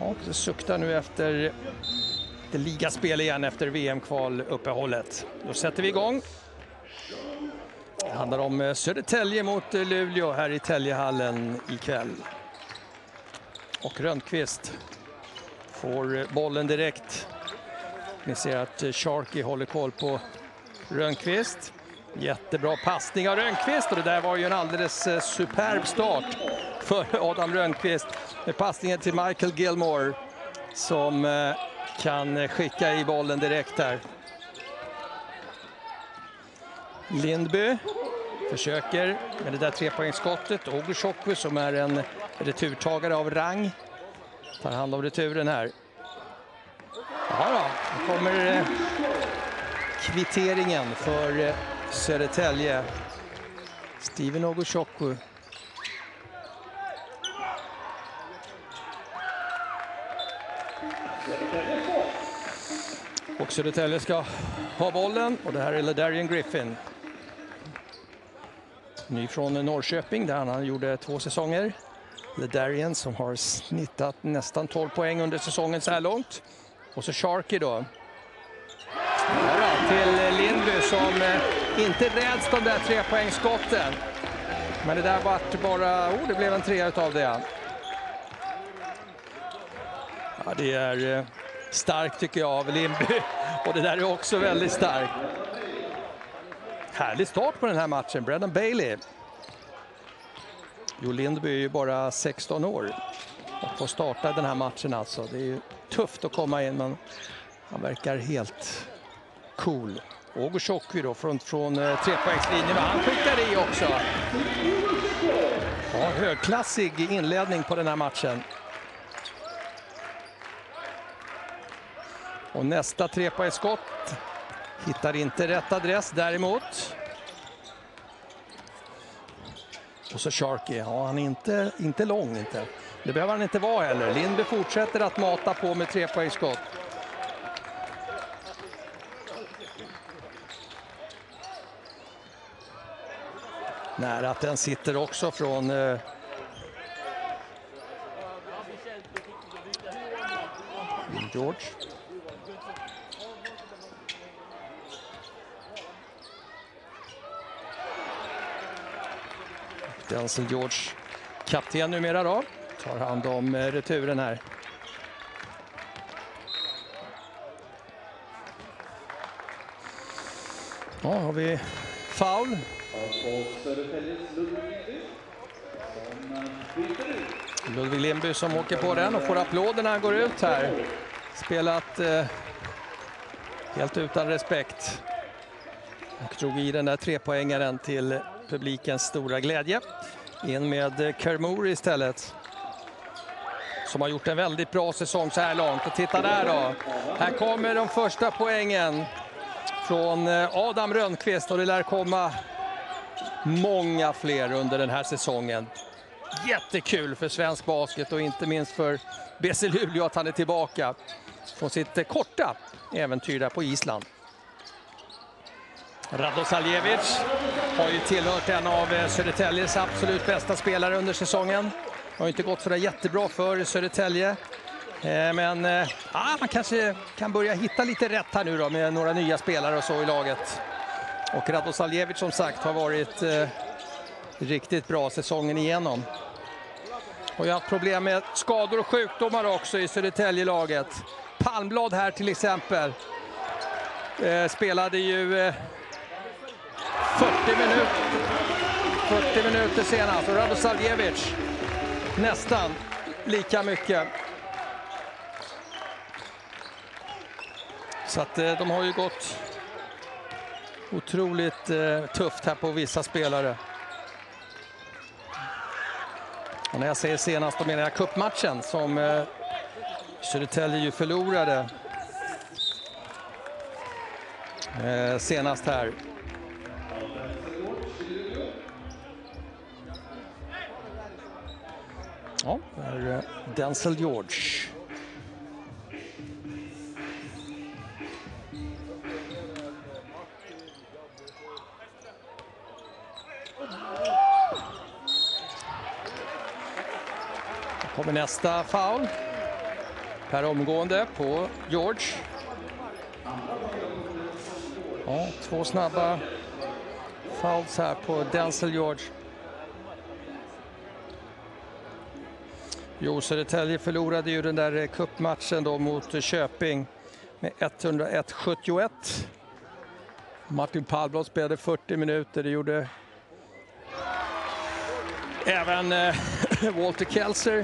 Ja, så suktar nu efter det ligaspel igen efter VM-kval-uppehållet. Då sätter vi igång. Det handlar om Södertälje mot Luleå här i Täljehallen ikväll. Och Rönnqvist får bollen direkt. Ni ser att Sharky håller koll på Rönnqvist. Jättebra passning av Rönnqvist, och det där var ju en alldeles superb start för Adam Rönnqvist med passningen till Michael Gilmore som kan skicka i bollen direkt här. Lindby försöker med det där trepoängsskottet. Ogushoku som är en returtagare av rang tar hand om returen här. Ja då, då kommer kvitteringen för Södertälje. Steven Ogushoku. Och Södertälje ska ha bollen, och det här är LaDarian Griffin. Ny från Norrköping där han gjorde 2 säsonger. LaDarian som har snittat nästan 12 poäng under säsongen så här långt. Och så Sharky då. Ja, till Lindby som inte räds de där 3-poängsskotten. Men det där vart bara, det blev en 3 utav det. Ja, det är starkt tycker jag av Lindby. Och det där är också väldigt starkt. Härlig start på den här matchen. Brendan Bailey. Jo, Lindby är ju bara 16 år. Och får starta den här matchen alltså. Det är ju tufft att komma in, men han verkar helt cool. Ogushoku då från 3-poängslinjen. Han skickar i också. Ja, högklassig inledning på den här matchen. Och nästa 3-poängsskott hittar inte rätt adress däremot. Och så Sharky, ja, han är inte lång inte. Det behöver han inte vara heller. Lindby fortsätter att mata på med 3-poängsskott. Nära att den sitter också från George. Denzel George, kapten numera då, tar hand om returen här. Ja, har vi foul. Ludvig Lindby som åker på den och får applåder när han går ut här. Spelat helt utan respekt. Och drog i den där 3-poängaren till publikens stora glädje. In med Kermore istället. Som har gjort en väldigt bra säsong så här långt. Och titta där då. Här kommer de första poängen från Adam Rönnqvist. Och det lär komma många fler under den här säsongen. Jättekul för svensk basket och inte minst för BC Luleå att han är tillbaka från sitt korta äventyr där på Island. Radosavljevic har ju tillhört en av Södertäljes absolut bästa spelare under säsongen. Har inte gått så där jättebra för Södertälje. Men man kanske kan börja hitta lite rätt här nu då med några nya spelare och så i laget. Och Radosavljevic som sagt har varit riktigt bra säsongen igenom. Och jag har haft problem med skador och sjukdomar också i Södertälje-laget. Palmblad här till exempel. Spelade ju 40 minuter senast. Och Radosavljevic nästan lika mycket. Så att de har ju gått otroligt tufft här på vissa spelare. Och när jag säger senast, då menar jag cupmatchen som Södertälje ju förlorade senast här. Ja, där är Denzel George. Kommer nästa foul. per omgående på George. Ja, 2 snabba fouls här på Denzel George. Jo, Södertälje förlorade ju den där cupmatchen då mot Köping med 101-71. Martin Palmblad spelade 40 minuter, det gjorde även Walter Kelser.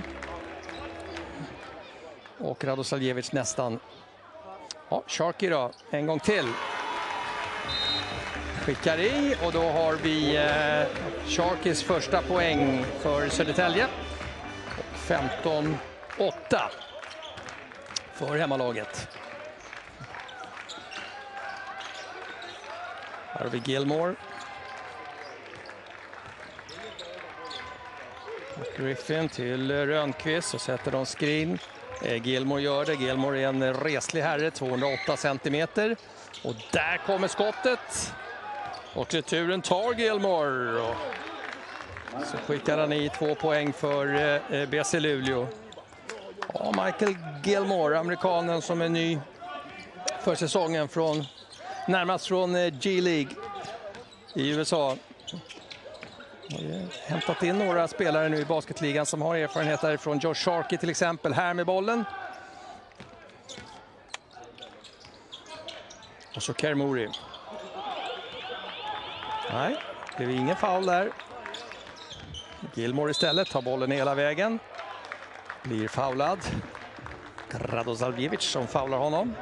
Och Radosavljevic nästan. Ja, Sharky då, en gång till. Skickar i och då har vi Sharkys första poäng för Södertälje. 15-8 för hemmalaget. Här har vi Gilmore. Griffin till Rönnqvist och sätter de screen. Gilmore gör det. Gilmore är en reslig herre, 208 centimeter. Och där kommer skottet. Och returen tar Gilmore. Och så skickar han i 2 poäng för BC Luleå. Ja, Michael Gilmore, amerikanen som är ny för säsongen närmast från G-League i USA. Har hämtat in några spelare nu i basketligan som har erfarenheter från Josh Sharkey till exempel. Här med bollen. Och så Kermuri. Nej, det blev ingen foul där. Gilmore istället tar bollen hela vägen. Blir foulad. Radosavljevic som foular honom.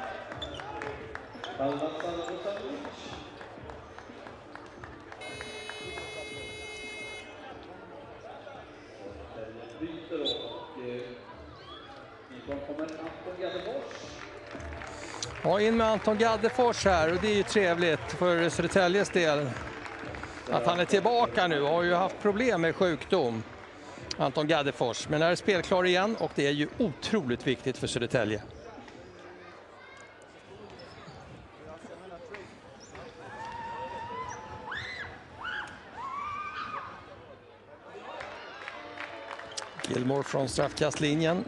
Ja, in med Anton Gaddefors här och det är ju trevligt för Södertäljes del att han är tillbaka nu. Har ju haft problem med sjukdom, Anton Gaddefors, men är spelklar igen och det är ju otroligt viktigt för Södertälje. Gilmore från straffkastlinjen.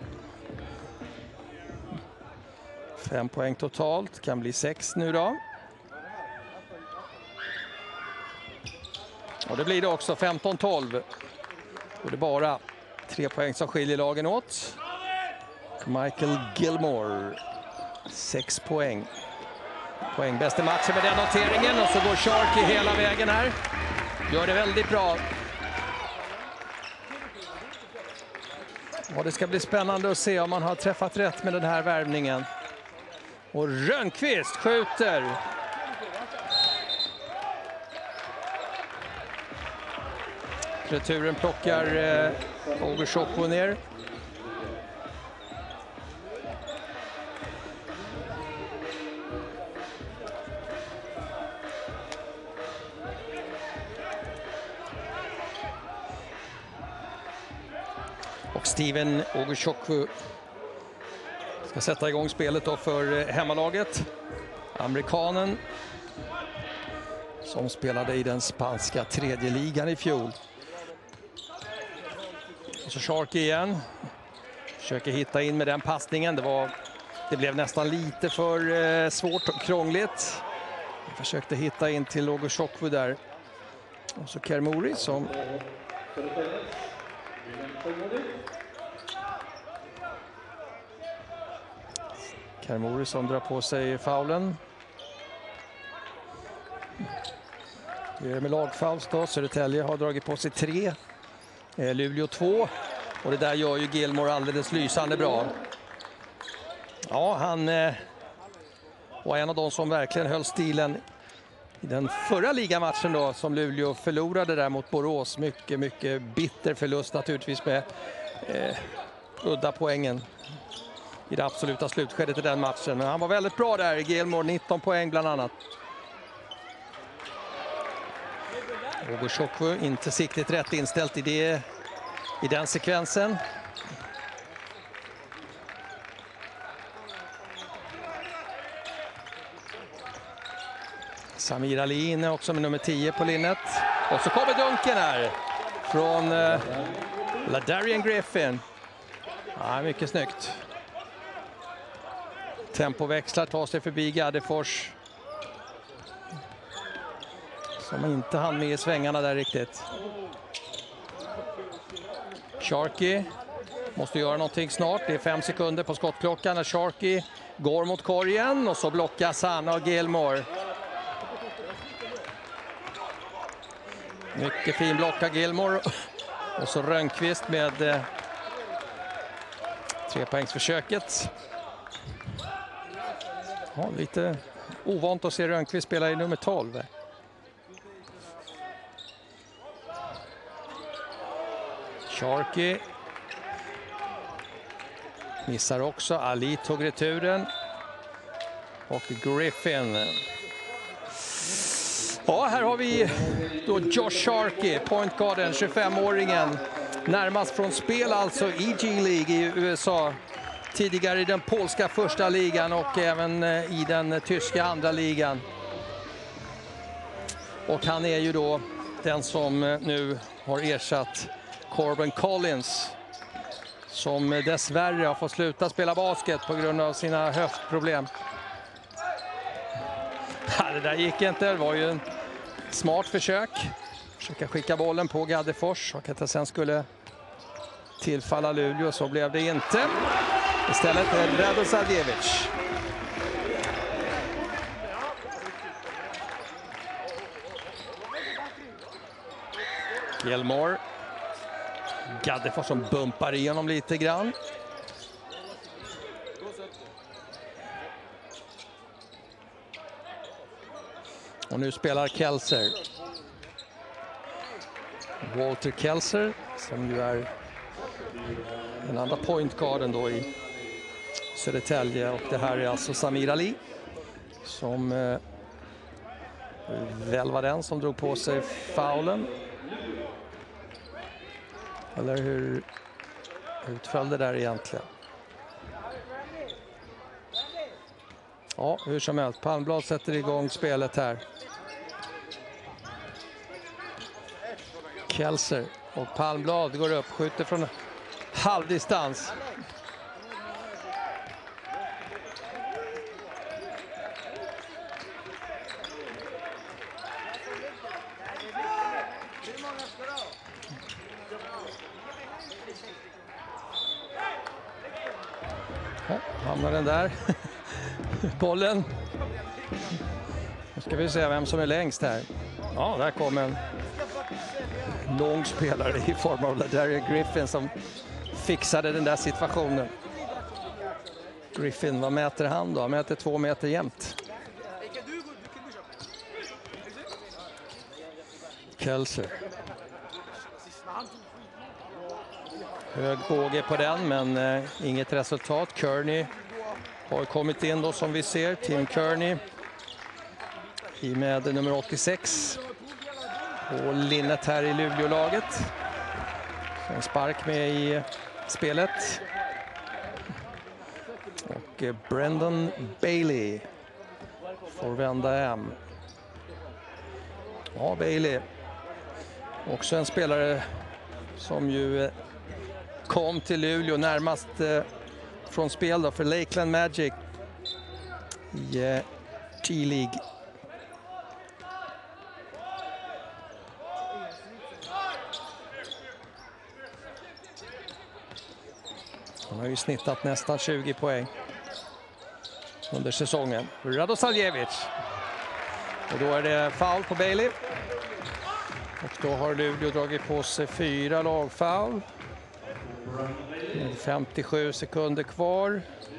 5 poäng totalt, kan bli 6 nu då. Och det blir det också, 15-12. Och det är bara 3 poäng som skiljer lagen åt. Michael Gilmore, 6 poäng. Poäng bästa matchen med den noteringen och så går Sharky hela vägen här. Gör det väldigt bra. Och det ska bli spännande att se om man har träffat rätt med den här värvningen. Och Rönnqvist skjuter. Returen plockar Ogershoku ner. Och Steven Ogershoku ska sätta igång spelet då för hemmalaget. Amerikanen som spelade i den spanska 3:e ligan i fjol. Och så Sharky igen. Försöker hitta in med den passningen. Det blev nästan lite för svårt och krångligt. Försökte hitta in till Ogershoku där. Och så Kermuri som... Kermuri som drar på sig faulen. Det är med lagfouls då. Södertälje har dragit på sig 3. Luleå 2. Och det där gör ju Gilmore alldeles lysande bra. Ja, han var en av de som verkligen höll stilen i den förra ligamatchen då, som Luleå förlorade där mot Borås. Mycket, mycket bitter förlust naturligtvis med udda poängen i det absoluta slutskedet i den matchen. Men han var väldigt bra där, Gilmore, 19 poäng bland annat. Ogershoku inte siktigt rätt inställt i den sekvensen. Samir Ali inne också med nummer 10 på linnet. Och så kommer dunken här från LaDarian Griffin. Ja, mycket snyggt. Tempoväxlar, tar sig förbi Gaddefors. Som inte hann med i svängarna där riktigt. Sharkey måste göra någonting snart. Det är 5 sekunder på skottklockan när Sharkey går mot korgen. Och så blockas han av Gilmore. Mycket fin block av Gilmore. Och så Rönnqvist med 3-poängsförsöket. Ja, lite ovant att se Rönnqvist spela i nummer 12. Sharkey missar också. Ali tog returen. Och Griffin. Ja, här har vi då Josh Sharkey, point guarden, 25-åringen. Närmast från spel alltså i G-League i USA. Tidigare i den polska första ligan och även i den tyska andra ligan. Och han är ju då den som nu har ersatt Corbin Collins, som dessvärre har fått sluta spela basket på grund av sina höftproblem. Det där gick inte, det var ju en smart försök. Försöka skicka bollen på Gaddefors och att det sen skulle tillfalla Luleå, så blev det inte. Istället är Radosavljevic. Gilmore. Gaddefors som bumpar igenom lite grann. Och nu spelar Kelser. Walter Kelser, som ju är den andra pointguarden då i Södertälje. Och det här är alltså Samir Ali, som väl var den som drog på sig foulen. Eller hur utföll det där egentligen? Ja, hur som helst. Palmblad sätter igång spelet här. Kelser och Palmblad går upp, skjuter från halvdistans. Ja, hamnar den där. Bollen. Nu ska vi se vem som är längst här. Ja, där kommer en lång spelare i form av Ladarian Griffin som fixade den där situationen. Griffin, vad mäter han då? Han mäter 2 meter jämnt. Kelser. Hög båge på den, men inget resultat. Kearney har kommit in då, som vi ser. Tim Kearney med nummer 86 och linnet här i Luleå-laget. En spark med i spelet. Och Brendan Bailey får vända hem. Ja, Bailey. Också en spelare som ju kom till Luleå närmast från spel då för Lakeland Magic i G-League. Han har ju snittat nästan 20 poäng under säsongen. Radosavljevic. Och då är det foul på Bailey. Och då har Luleå dragit på sig 4 lagfoul. 57 sekunder kvar.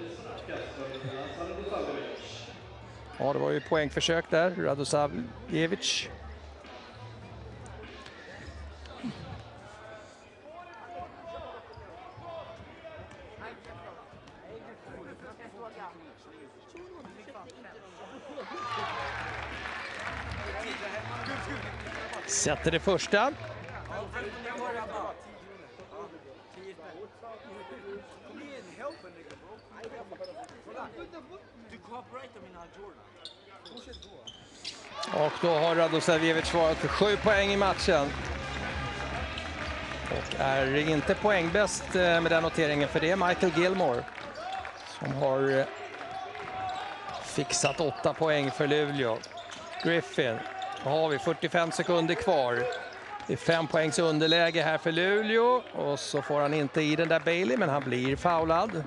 Ja, det var ju poängförsök där. Radosavljevic. Sätter det första. Och då har Radosavljevic svarat för 7 poäng i matchen. Och är inte poängbäst med den noteringen, för det är Michael Gilmore som har fixat 8 poäng för Luleå. Griffin, då har vi 45 sekunder kvar. Det är 5 poängs underläge här för Luleå och så får han inte i den där Bailey, men han blir foulad.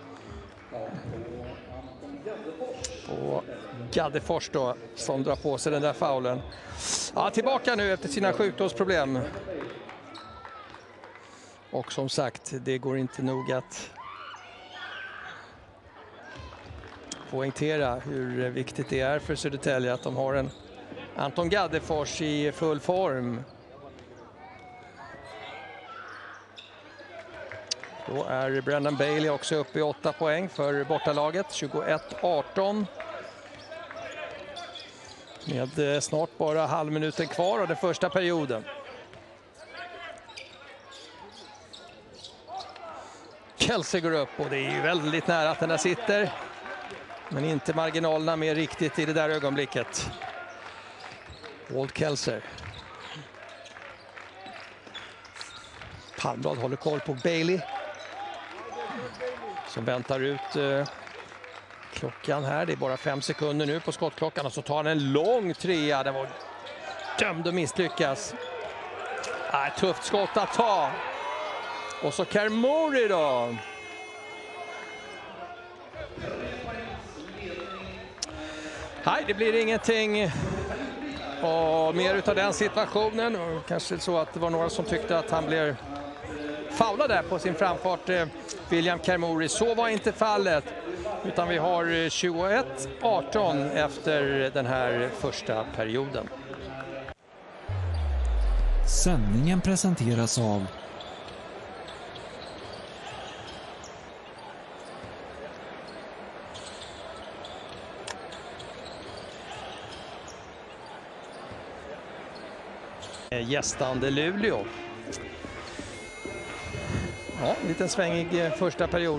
Och Gaddefors då som drar på sig den där foulen. Ja, tillbaka nu efter sina sjukdomsproblem. Och som sagt, det går inte nog att poängtera hur viktigt det är för Södertälje att de har en Anton Gaddefors i full form. Då är Brendan Bailey också uppe i 8 poäng för bortalaget, 21-18. Med snart bara halvminuten kvar av den första perioden. Kelsey går upp och det är ju väldigt nära att den där sitter. Men inte marginalerna med riktigt i det där ögonblicket. Walt Kelsey. Palmblad håller koll på Bailey. Som väntar ut klockan här. Det är bara 5 sekunder nu på skottklockan. Och så tar han en lång trea. Den var dömd att misslyckas. Tufft skott att ta. Och så Kermori då. Nej, det blir ingenting och mer utav den situationen. Och kanske så att det var några som tyckte att han blev foulad där på sin framfart, William Kermori. Så var inte fallet, utan vi har 21-18 efter den här första perioden. Sändningen presenteras av gästande Luleå. Ja, en liten svängig första period.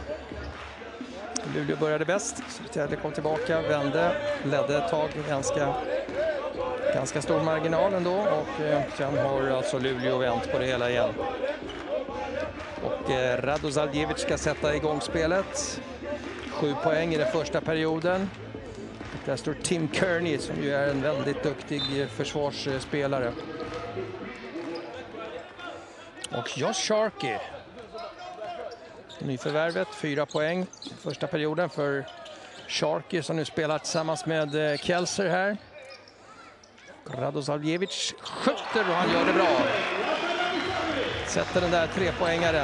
Luleå började bäst. Södertälje kom tillbaka, vände, ledde ett tag ganska stor marginal ändå. Och sen har alltså Luleå vänt på det hela igen. Och Radosavljevic ska sätta igång spelet. 7 poäng i den första perioden. Där står Tim Kearney som ju är en väldigt duktig försvarsspelare. Och Josh Sharkey. Nyförvärvet, 4 poäng i första perioden för Sharkey som nu spelar tillsammans med Kelsey här. Radosavljevic skjuter och han gör det bra. Sätter den där 3-poängaren.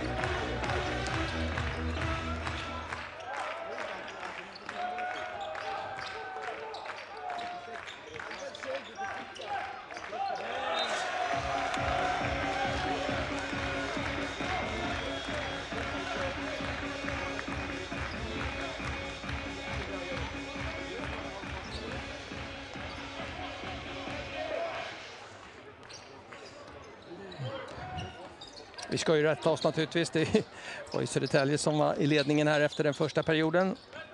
Vi ska ju rätta oss naturligtvis. Det var ju Södertälje som var i ledningen här efter den första perioden.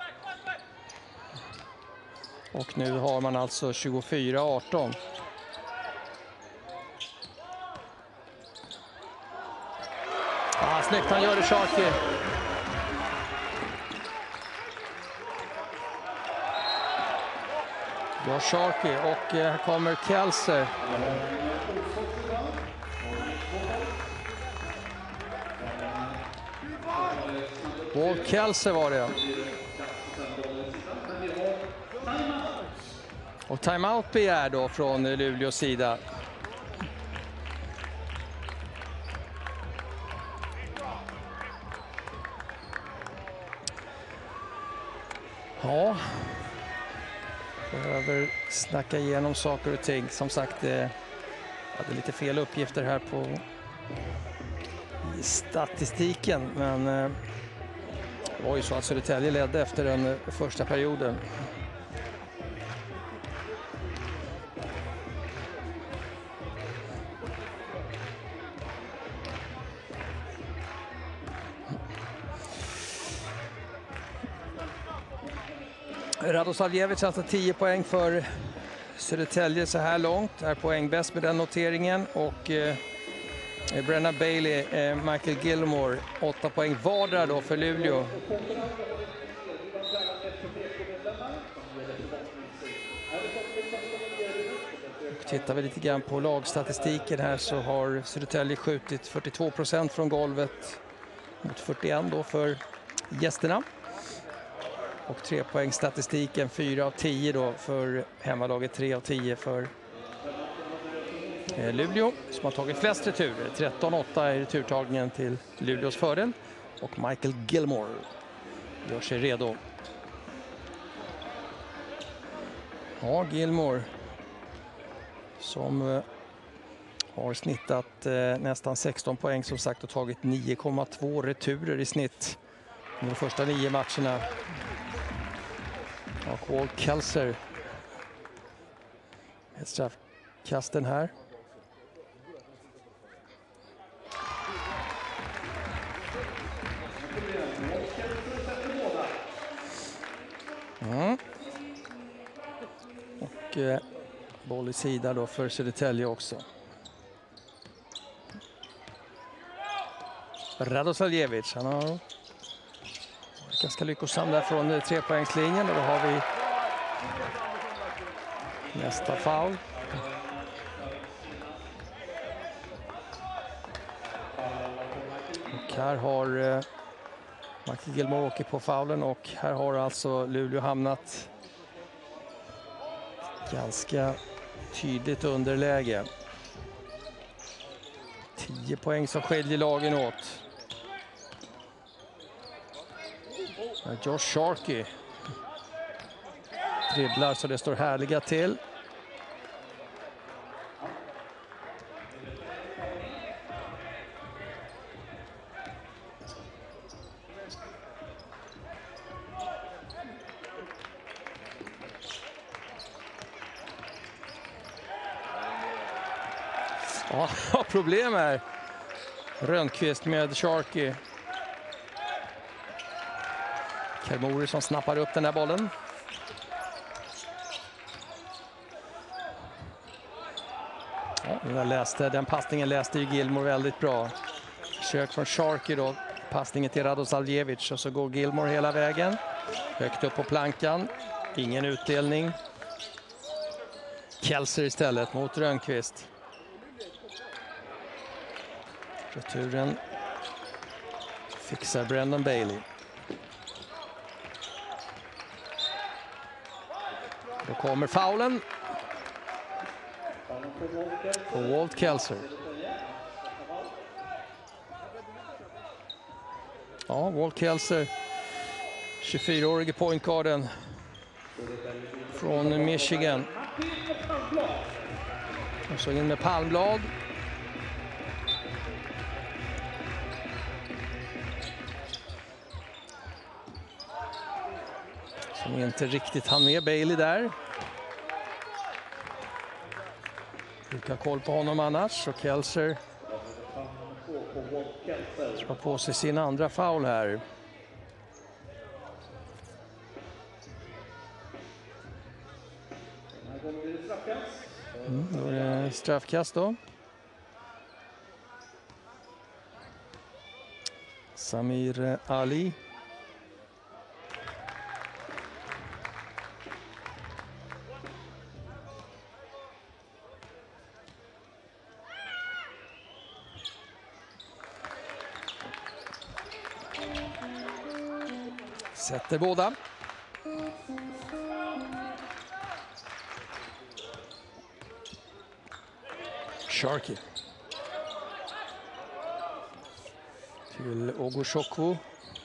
Och nu har man alltså 24-18. Snyggt, han gör det, Sharkey. Ja, Sharkey och här kommer Kelsey. Walt Kelsey var det. Och timeout begär då från Luleås sida. Ja. Behöver snacka igenom saker och ting. Som sagt, jag hade lite fel uppgifter här på statistiken, men det var ju så att Södertälje ledde efter den första perioden. Radosavljevic alltså 10 poäng för Södertälje så här långt. Är poäng bäst med den noteringen. Och Brennan Bailey, Michael Gilmore 8 poäng vardera då för Luleå. Och tittar vi lite grann på lagstatistiken här så har Södertälje skjutit 42% från golvet mot 41 då för gästerna. Och 3-poängsstatistiken 4 av 10 då för hemmalaget, 3 av 10 för Luleå som har tagit flest returer. 13-8 i returtagningen till Luleås fördel. Och Michael Gilmore gör sig redo. Ja, Gilmore som har snittat nästan 16 poäng som sagt och tagit 9,2 returer i snitt de första 9 matcherna. Och Walt Kelser med straffkasten här. Och boll i sida då för Södertälje också. Radosavljevic, han har varit ganska lyckosam där från 3-poängslinjen och då har vi nästa foul. Och här har Michael Gilmore åker på foulen och här har alltså Luleå hamnat ganska tydligt underläge. 10 poäng som skiljer lagen åt. Josh Sharkey dribblar så det står härliga till. Ja, problem här. Rönnqvist med Sharkey. Kermori som snappar upp den där bollen. Ja, den passningen läste ju Gilmore väldigt bra. Försök från Sharkey då. Passningen till Radosavljevic och så går Gilmore hela vägen. Högt upp på plankan. Ingen utdelning. Kelser istället mot Rönnqvist. Returen fixar Brendan Bailey. Då kommer foulen. Och Walt Kelser. Ja, Walt Kelser. 24-årige pointguarden från Michigan. Och så in med Palmblad. Som inte riktigt hann med Bailey där. Brukar koll på honom annars. Och Kelser drar på sig sin andra foul här. Då är det straffkast då. Samir Ali. Sätter båda. Sharkey. Till Ogochukwu.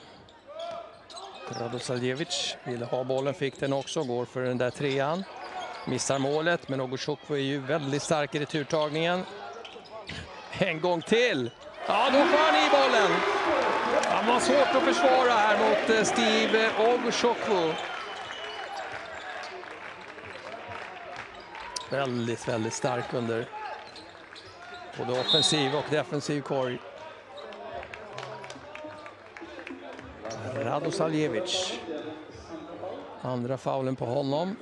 Radosavljevic ville ha bollen, fick den också. Går för den där trean. Missar målet, men Ogochukwu är ju väldigt stark i returtagningen. En gång till. Ja, då får han i bollen. Han var svårt att försvara här mot Steve Ogochukwu. Väldigt, väldigt stark under både offensiv och defensiv korg. Radosavljevic. Andra faulen på honom.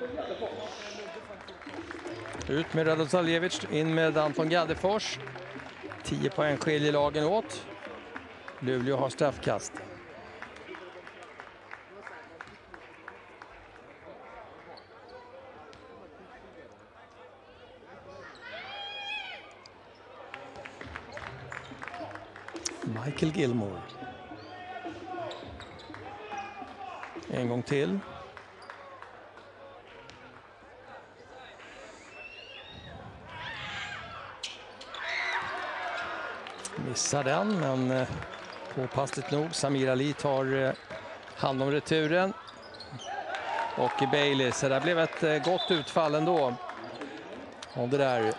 Ut med Radosavljevic, in med Anton Gaddefors. 10 poäng skiljer lagen åt. Luleå har straffkast. Michael Gilmore. En gång till. Missar den, men påpassligt nog. Samir Ali tar hand om returen. Och Bailey, så det blev ett gott utfall ändå. Och det där.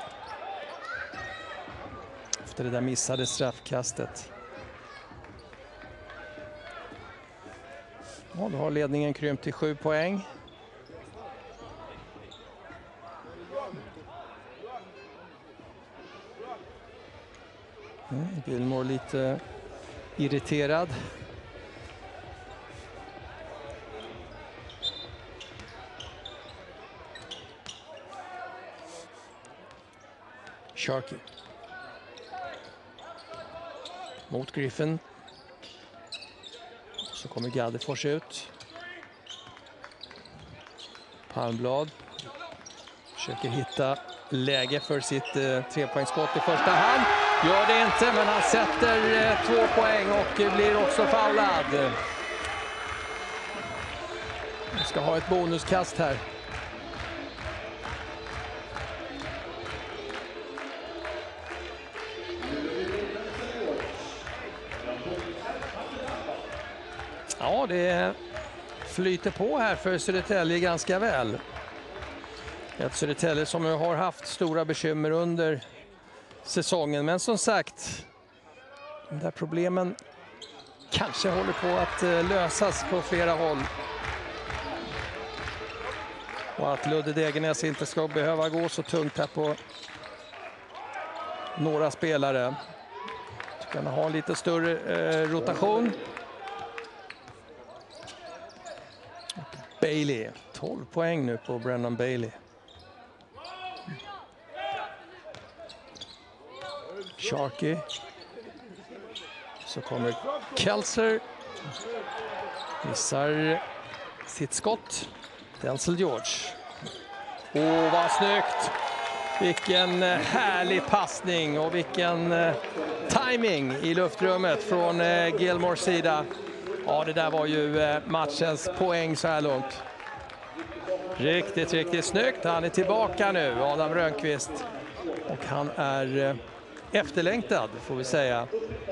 Efter det där missade straffkastet. Ja, då har ledningen krympt till 7 poäng. Gilmore lite irriterad. Sharkey. Mot Griffin. Så kommer Gaddefors ut. Palmblad försöker hitta läge för sitt 3-poängsskott i första hand. Gör det inte, men han sätter 2 poäng och blir också foulad. Vi ska ha ett bonuskast här. Ja, det flyter på här för Södertälje ganska väl. Ett Södertälje som har haft stora bekymmer under säsongen. Men som sagt, de där problemen kanske håller på att lösas på flera håll. Och att Ludde Degernes inte ska behöva gå så tungt här på några spelare. Kan ha lite större rotation. Bailey, 12 poäng nu på Brennan Bailey. Sharkey. Så kommer Kelser. Missar sitt skott. Denzel George. Åh, vad snyggt! Vilken härlig passning och vilken timing i luftrummet från Gilmores sida. Ja, det där var ju matchens poäng så här långt. Riktigt, riktigt snyggt. Han är tillbaka nu, Adam Rönnqvist. Och han är efterlängtad, får vi säga.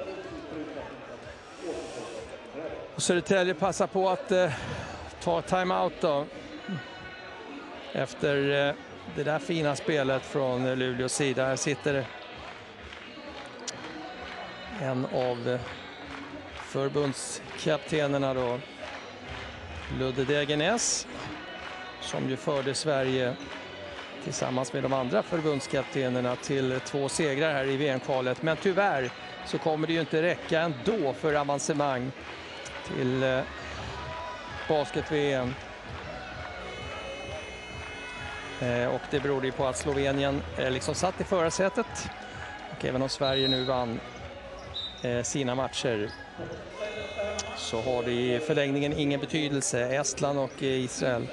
Och Södertälje passar på att ta timeout då. Efter det där fina spelet från Luleås sida. Här sitter en av förbundskaptenerna då, Ludde Degernes, som ju förde Sverige tillsammans med de andra förbundskaptenerna till 2 segrar här i VM-kvalet. Men tyvärr så kommer det ju inte räcka ändå för avancemang till basket-VM. Och det beror ju på att Slovenien liksom satt i förarsätet. Och även om Sverige nu vann sina matcher så har det i förlängningen ingen betydelse. Estland och Israel.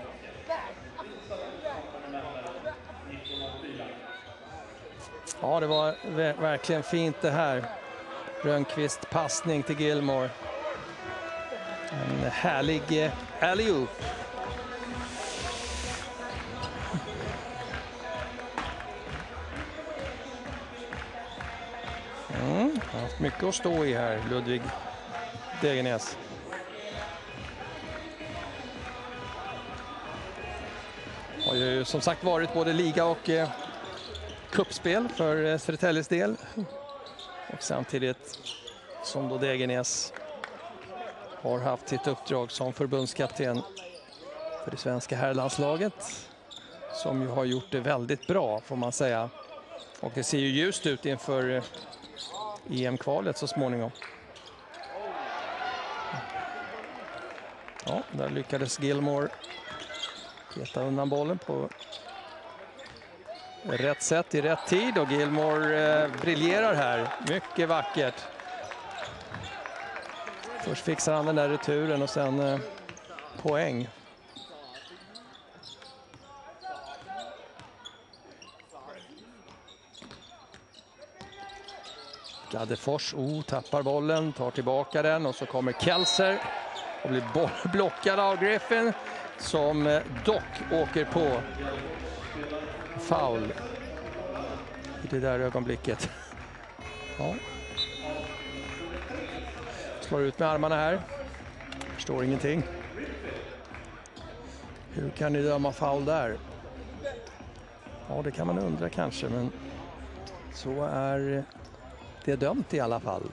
Ja, det var verkligen fint det här. Rönnqvist passning till Gilmore. En härlig alley-oop. Har haft mycket att stå i här, Ludvig Degernes. Har ju som sagt varit både liga och kuppspel för Södertäljes del. Och samtidigt som då Degernes har haft sitt uppdrag som förbundskapten för det svenska herrlandslaget. Som ju har gjort det väldigt bra, får man säga. Och det ser ju ljust ut inför EM-kvalet så småningom. Ja, där lyckades Gilmore peta undan bollen på rätt sätt i rätt tid och Gilmore briljerar här. Mycket vackert. Först fixar han den där returen och sen poäng. Gaddefors tappar bollen, tar tillbaka den och så kommer Kelser och blir blockad av Griffin som dock åker på foul i det där ögonblicket. Ja. Slår ut med armarna här. Förstår ingenting. Hur kan ni döma foul där? Ja, det kan man undra kanske, men så är det dömt i alla fall.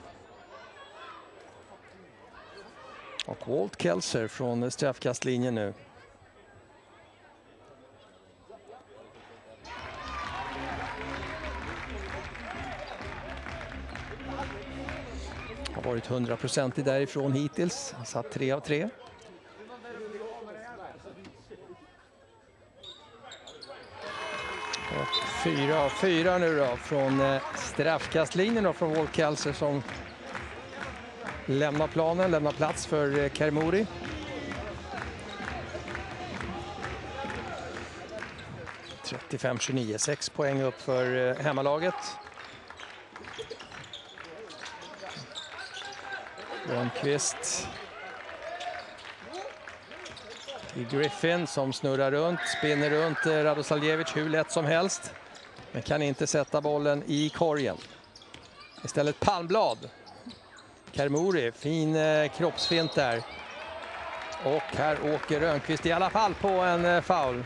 Och Walt Kelser från straffkastlinjen nu. Har varit 100% därifrån hittills. Han satt 3 av 3. Och 4 av 4 nu då från straffkastlinjen och från Walt Kelser som lämnar planen, lämnar plats för Kermuri. — 35-29, 6 poäng upp för hemmalaget. Rönnqvist till Griffin som snurrar runt, spinner runt Radosaljevic hur lätt som helst. Men kan inte sätta bollen i korgen. Istället Palmblad. Kermuri, fin kroppsfint där. Och här åker Rönnqvist i alla fall på en foul.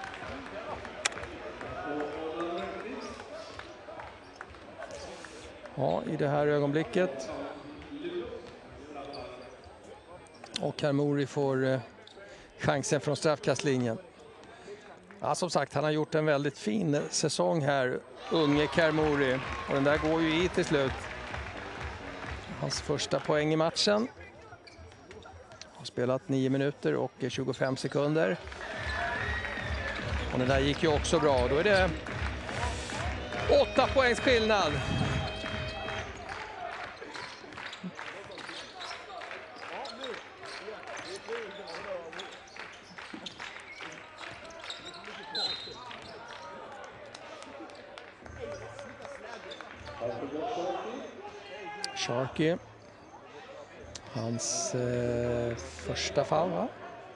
Ja, i det här ögonblicket. Och Kermuri får chansen från straffkastlinjen. Ja, som sagt, han har gjort en väldigt fin säsong här, unge Kermuri. Och den där går ju i till slut. Hans första poäng i matchen. Har spelat 9 minuter och 25 sekunder. Och den där gick ju också bra. Då är det 8 poängs skillnad. Sharkey. Hans första foul, va?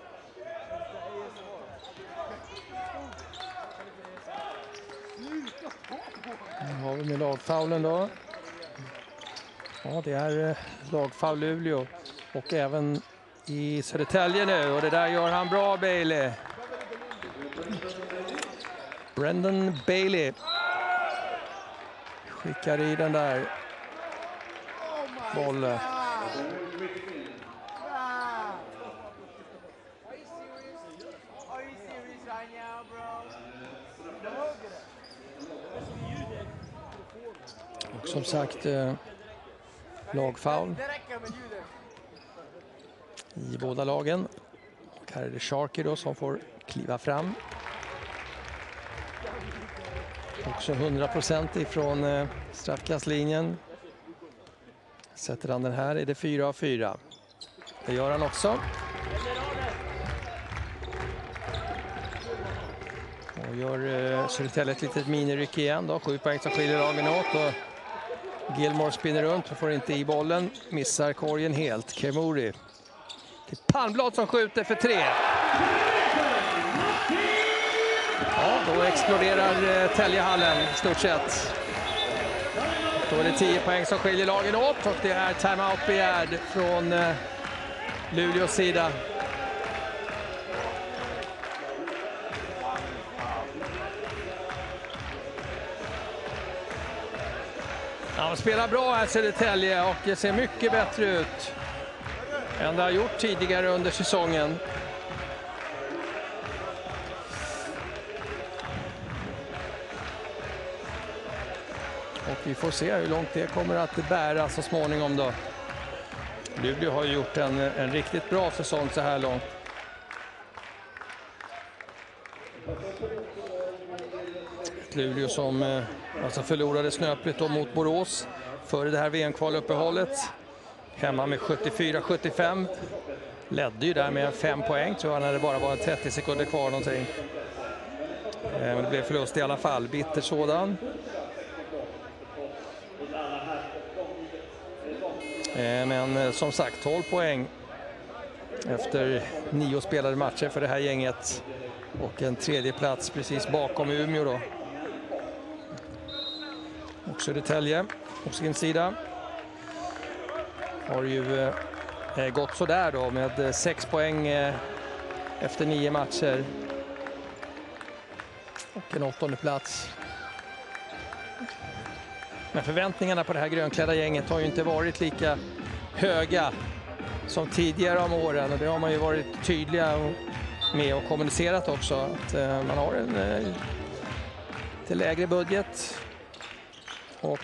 Nu har vi med lagfaulen då. Ja, det är lagfoul Luleå. Och även i Södertälje nu. Och det där gör han bra, Bailey. Brendan Bailey skickar i den där bollen. Och som sagt lagfoul i båda lagen. Och här är det Sharkey då som får kliva fram. Också 100% ifrån straffkastlinjen. Sätter han den här är det 4 av 4. Det gör han också. Och gör Södertälje ett litet miniryck igen då. 7 poäng som skiljer lagen åt. Och Gilmore spinner runt och får inte i bollen. Missar korgen helt. Kermuri. Det är Palmblad som skjuter för 3. Ja, då exploderar Täljehallen i stort sett. Då är det 10 poäng som skiljer lagen åt och det är timeout begärd från Luleås sida. Ja, de spelar bra här Södertälje och det ser mycket bättre ut än det har gjort tidigare under säsongen. Och vi får se hur långt det kommer att bära så småningom då. Luleå har ju gjort en riktigt bra säsong så här långt. ett Luleå som alltså förlorade snöpligt mot Borås före det här VM-kvaluppehållet. Hemma med 74-75. Ledde ju där med 5 poäng tror jag när det bara var 30 sekunder kvar någonting. Men det blev förlust i alla fall. Bitter sådan. Men som sagt 12 poäng efter 9 spelade matcher för det här gänget. Och en tredje plats precis bakom Umeå då. Och Södertälje på sin sida har ju gått så där då med 6 poäng efter 9 matcher. Och en 8:e plats. Men förväntningarna på det här grönklädda gänget har ju inte varit lika höga som tidigare om åren. Och det har man ju varit tydliga med och kommunicerat också. Att man har en lite lägre budget. Och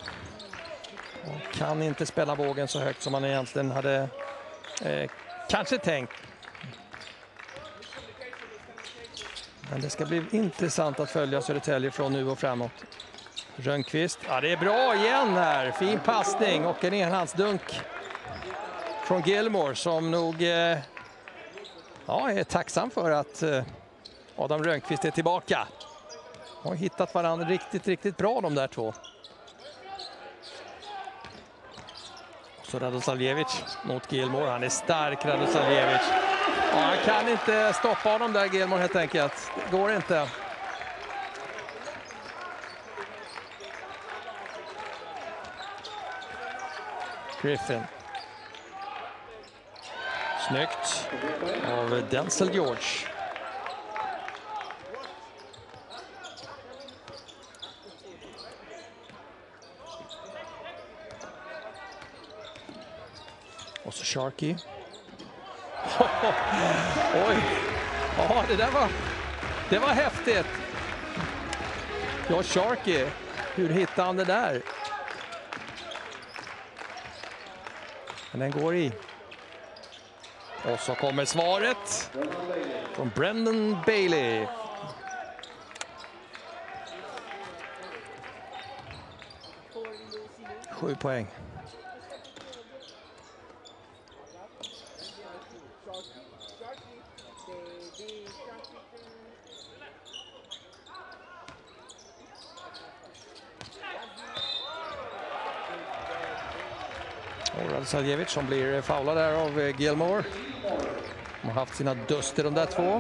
kan inte spela vågen så högt som man egentligen hade kanske tänkt. Men det ska bli intressant att följa Södertälje från nu och framåt. Rönnqvist, ja det är bra igen här. Fin passning och en enhandsdunk från Gilmore som nog är tacksam för att Adam Rönnqvist är tillbaka. Har hittat varandra riktigt bra de där två. Så Radosavljevic mot Gilmore. Han är stark, Radosavljevic. Ja, han kan inte stoppa honom där, Gilmore, helt enkelt. Det går inte. Griffin. Snyggt av Denzel George. Och så Sharkey. Oj. Ja, det var häftigt. Ja, Sharkey. Hur hittade han det där? Men den går i. Och så kommer svaret från Brendan Bailey. Sju poäng. Radosavljevic som blir foulad där av Gilmore. De har haft sina duster de där två.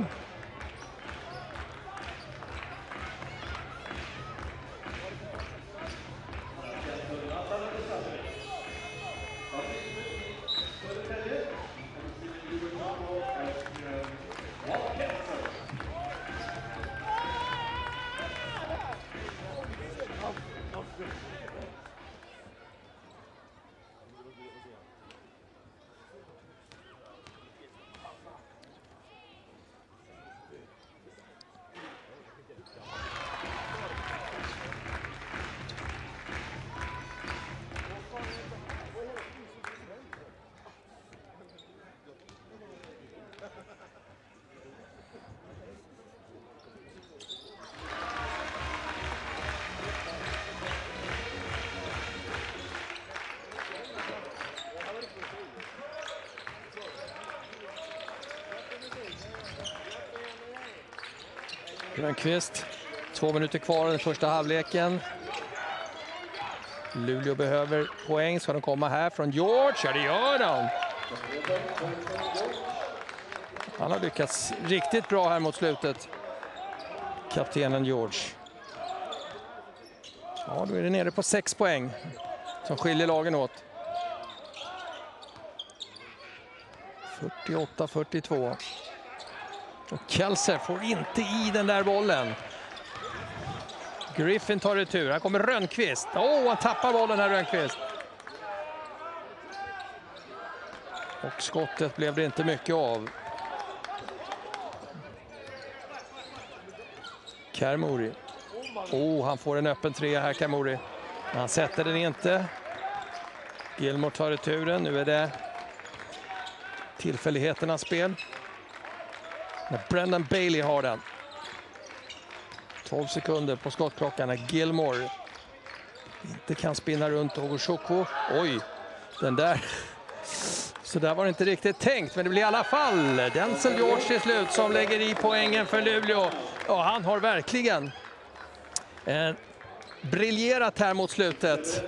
Rönnqvist, 2 minuter kvar i den första halvleken. Luleå behöver poäng. Ska de komma här från George? Ja, det gör de. Han har lyckats riktigt bra här mot slutet. Kaptenen George. Ja, då är det nere på 6 poäng som skiljer lagen åt. 48-42. Och Kelser får inte i den där bollen. Griffin tar retur. Här kommer Rönnqvist. Han tappar bollen här, Rönnqvist. Och skottet blev det inte mycket av. Kermori. Han får en öppen trea här, Kermori. Men han sätter den inte. Gilmore tar returen. Nu är det tillfälligheternas spel. När Brendan Bailey har den. 12 sekunder på skottklockan när Gilmore inte kan spinna runt Ogochukwu. Oj, den där. Så där var det inte riktigt tänkt, men det blir i alla fall Denzel George till slut som lägger i poängen för Luleå. Ja, han har verkligen briljerat här mot slutet.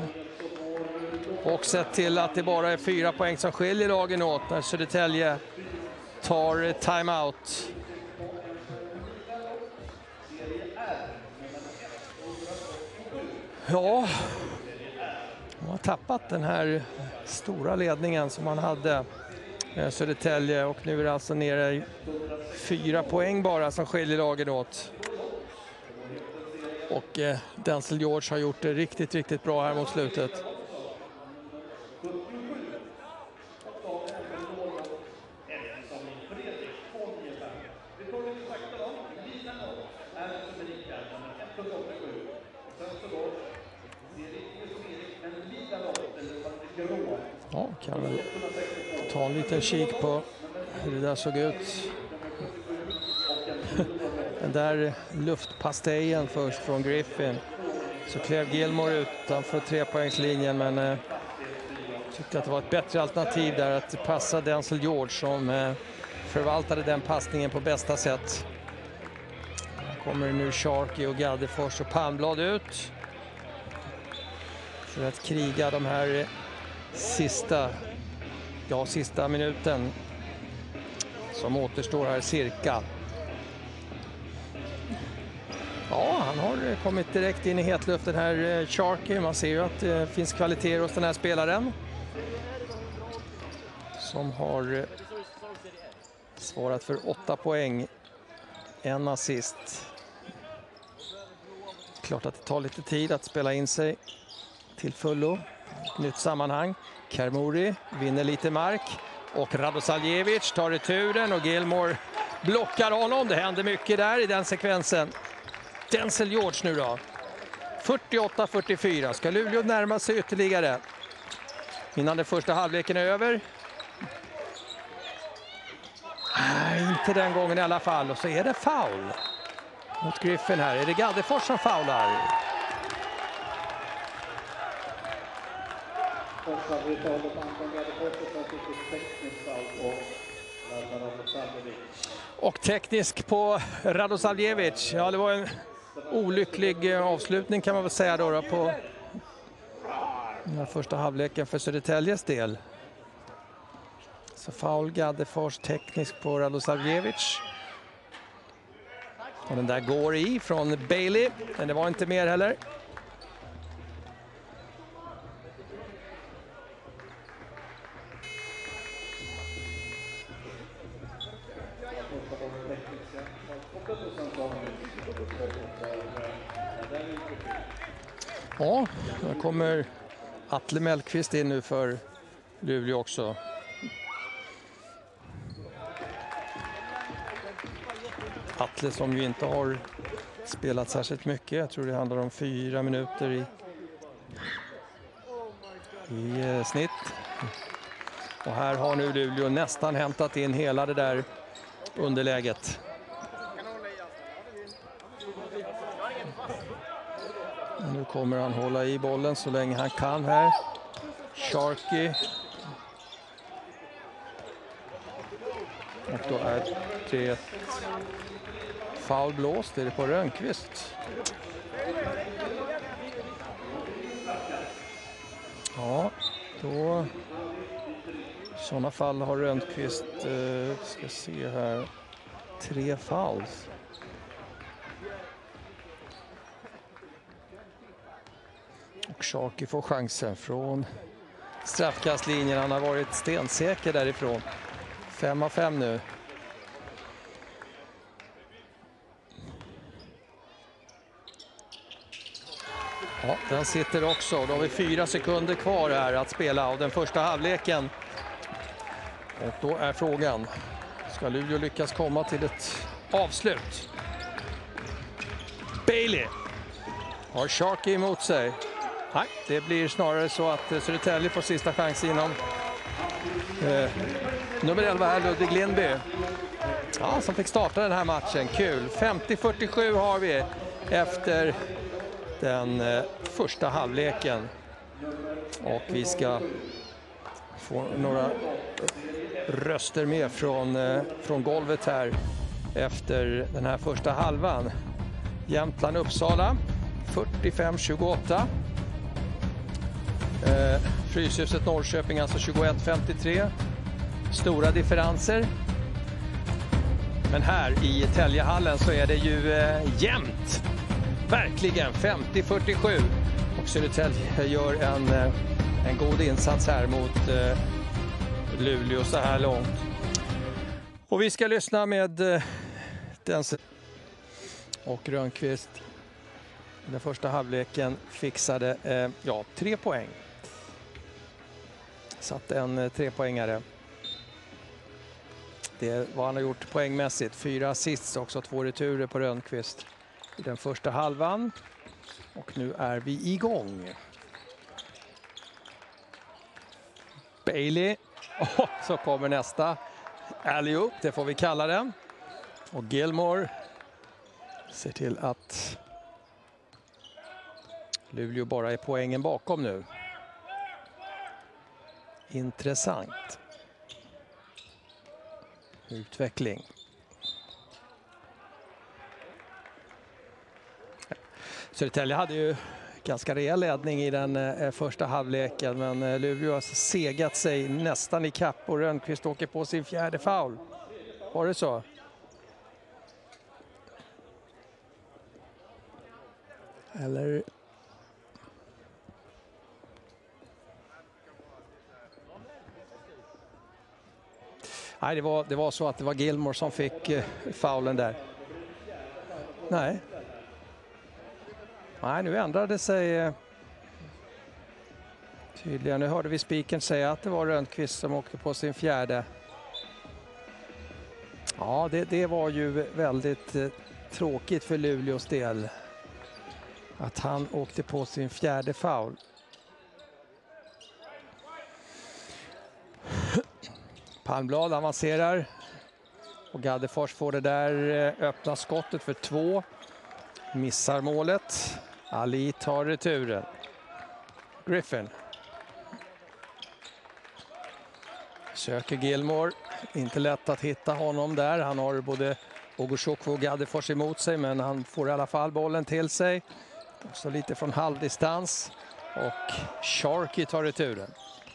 Och sett till att det bara är 4 poäng som skiljer lagen åt när Södertälje tar timeout. Ja, de har tappat den här stora ledningen som man hade Södertälje, och nu är det alltså nere i 4 poäng bara som skiljer lagen åt. Och Denzel George har gjort det riktigt, riktigt bra här mot slutet. Ja, kan väl ta en liten kik på hur det där såg ut. Den där luftpastejen först från Griffin. Så klev Gilmore utanför 3-poängslinjen, men tyckte att det var ett bättre alternativ där att passa Denzel George som förvaltade den passningen på bästa sätt. Här kommer nu Sharkey och Gaddefors och Palmblad ut för att kriga de här sista minuten som återstår här cirka. Ja, han har kommit direkt in i hetluften här, Sharkey. Man ser ju att det finns kvaliteter hos den här spelaren som har svarat för 8 poäng, 1 assist. Klart att det tar lite tid att spela in sig till fullo. Nytt sammanhang. Kermuri vinner lite mark och Radosavljevic tar returen och Gilmore blockar honom. Det händer mycket där i den sekvensen. Denzel George nu då. 48-44. Ska Luleå närma sig ytterligare innan den första halvleken är över? Nej, inte den gången i alla fall. Och så är det foul mot Griffin här. Är det Gaddefors som foular? Och teknisk på Radosavljevic. Ja, det var en olycklig avslutning kan man väl säga då på den här första halvleken för Södertäljes del. Så foul Gaddefors, teknisk på Radosavljevic. Och den där går i från Bailey, men det var inte mer heller. Ja, där kommer Atle Mellqvist in nu för Luleå också. Atle som ju inte har spelat särskilt mycket. Jag tror det handlar om 4 minuter i snitt. Och här har nu Luleå nästan hämtat in hela det där underläget. Nu kommer han hålla i bollen så länge han kan här. Sharkey. Och då är det foul blåst. Är det på Rönnqvist? Ja, då i sådana fall har Rönnqvist, ska se här, 3 fouls. Och Sharkey får chansen från straffkastlinjen. Han har varit stensäker därifrån. 5 av 5 nu. Ja, den sitter också. Då har vi 4 sekunder kvar här att spela av den första halvleken. Och då är frågan, ska Luleå lyckas komma till ett avslut? Bailey har Sharkey emot sig. Nej, det blir snarare så att Södertälje får sista chans inom nummer 11 här, Ludvig Lindby. Ja, som fick starta den här matchen. Kul. 50-47 har vi efter den första halvleken. Och vi ska få några röster med från golvet här efter den här första halvan. Jämtland-Uppsala 45-28. Fryshuset Norrköping alltså 21-53. Stora differenser. Men här i Täljehallen så är det ju jämnt. Verkligen 50-47. Och Södertälje gör en god insats här mot Luleå så här långt. Och vi ska lyssna med och Rönnqvist. Den första halvleken fixade 3 poäng. Satt en 3-poängare. Det är vad han har gjort poängmässigt. 4 assists också, 2 returer på Rönnqvist i den första halvan. Och nu är vi igång. Bailey. Så kommer nästa alley-oop, det får vi kalla den. Och Gilmore ser till att Luleå bara är poängen bakom nu. Intressant. Utveckling. Södertälje hade ju ganska rejäl ledning i den första halvleken, men Luleå har segat sig nästan i kapp och Rönnqvist åker på sin 4:e foul. Var det så? Eller... Nej, det var så att det var Gilmore som fick foulen där. Nej, nu ändrade sig tydligen. Nu hörde vi spiken säga att det var Rönnqvist som åkte på sin 4:e. Ja, det var ju väldigt tråkigt för Luleås del att han åkte på sin 4:e foul. Palmblad avancerar och Gaddefors får det där öppna skottet för 2. Missar målet. Ali tar returen. Griffin. Söker Gilmore. Inte lätt att hitta honom där. Han har både Ogochukwu och Gaddefors emot sig, men han får i alla fall bollen till sig. Så lite från halvdistans. Och Sharkey tar returen.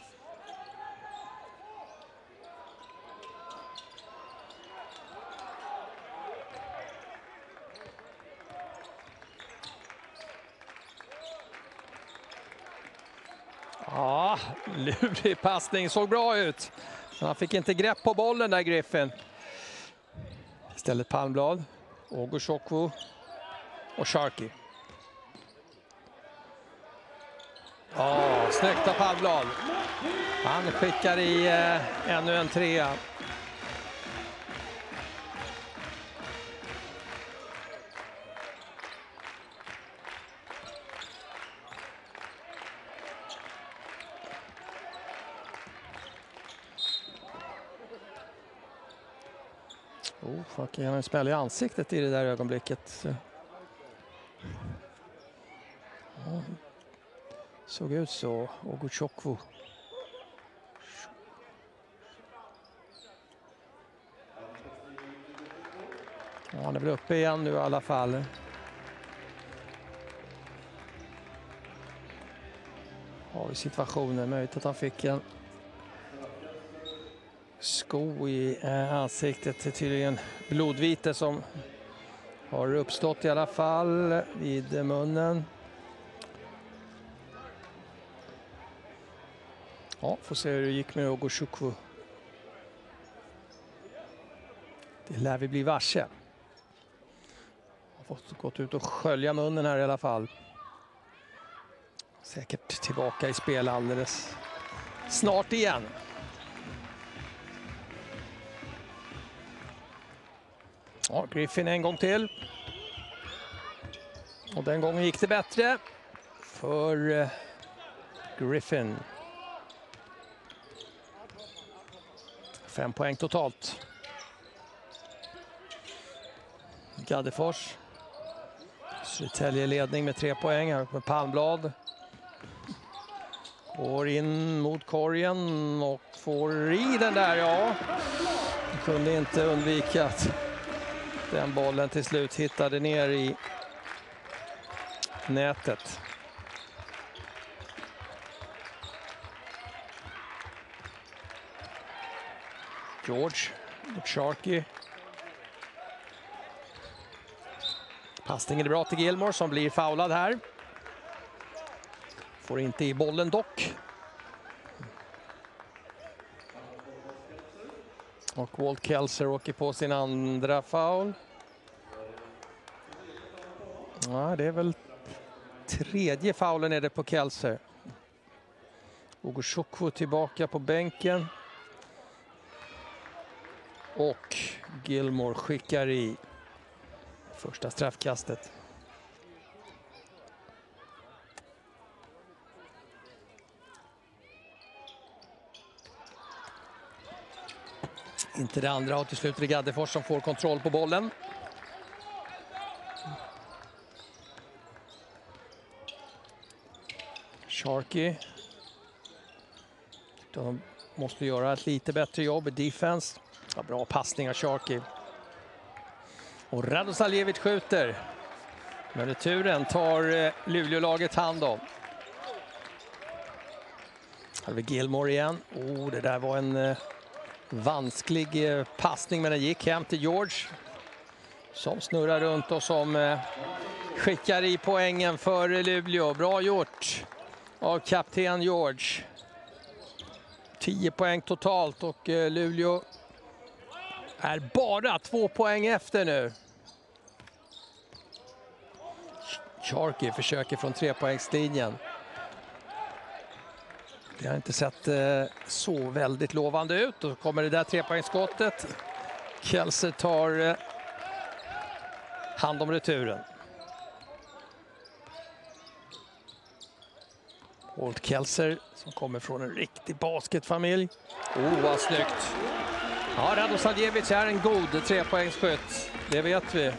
Ja, lurig passning, såg bra ut. Men han fick inte grepp på bollen där, Griffin. Istället Palmblad, Ogochukwu och Sharkey. Ja, snyggt av Palmblad. Han skickar i ännu en 3. Fuck, han har en smäll i ansiktet i det där ögonblicket. Ja, såg ut så. Ogochukwu. Ja, han är väl uppe igen nu i alla fall. Har vi situationen, möjligt att han fick en sko i ansiktet. Det är tydligen blodvite som har uppstått i alla fall vid munnen. Ja, får se hur det gick med Ogochukwu. Det lär vi bli varse. Har fått gått ut och skölja munnen här i alla fall. Säkert tillbaka i spel alldeles snart igen. Ja, Griffin en gång till. Och den gången gick det bättre för Griffin. 5 poäng totalt. Gaddefors. Södertälje ledning med 3 poäng här med Palmblad. Går in mot korgen och får i den där, ja. Kunde inte undvika att den bollen till slut hittade ner i nätet. George mot Sharkey. Passningen är bra till Gilmore som blir foulad här. Får inte i bollen dock. Och Walt Kelser åker på sin andra foul. Ja, det är väl tredje foulen är det på Kelser. Ogochukwu tillbaka på bänken. Och Gilmore skickar i första straffkastet. Inte det andra och till slut är det Gaddefors som får kontroll på bollen. Sharkey. De måste göra ett lite bättre jobb i defense. Ja, bra passning av Sharkey. Och Radosaljevic skjuter. Men returen tar Luleå-laget hand om. Här har vi Gilmore igen. Det där var en vansklig passning, men den gick hem till George. Som snurrar runt och som skickar i poängen för Luleå. Bra gjort av kapten George. 10 poäng totalt och Luleå är bara 2 poäng efter nu. Sharkey försöker från 3-poängslinjen. Det har inte sett så väldigt lovande ut. Då kommer det där 3-poängsskottet. Kelser tar hand om returen. Walt Kelser som kommer från en riktig basketfamilj. Vad snyggt. Ja, Radosaljevic är en god 3-poängsskytt. Det vet vi.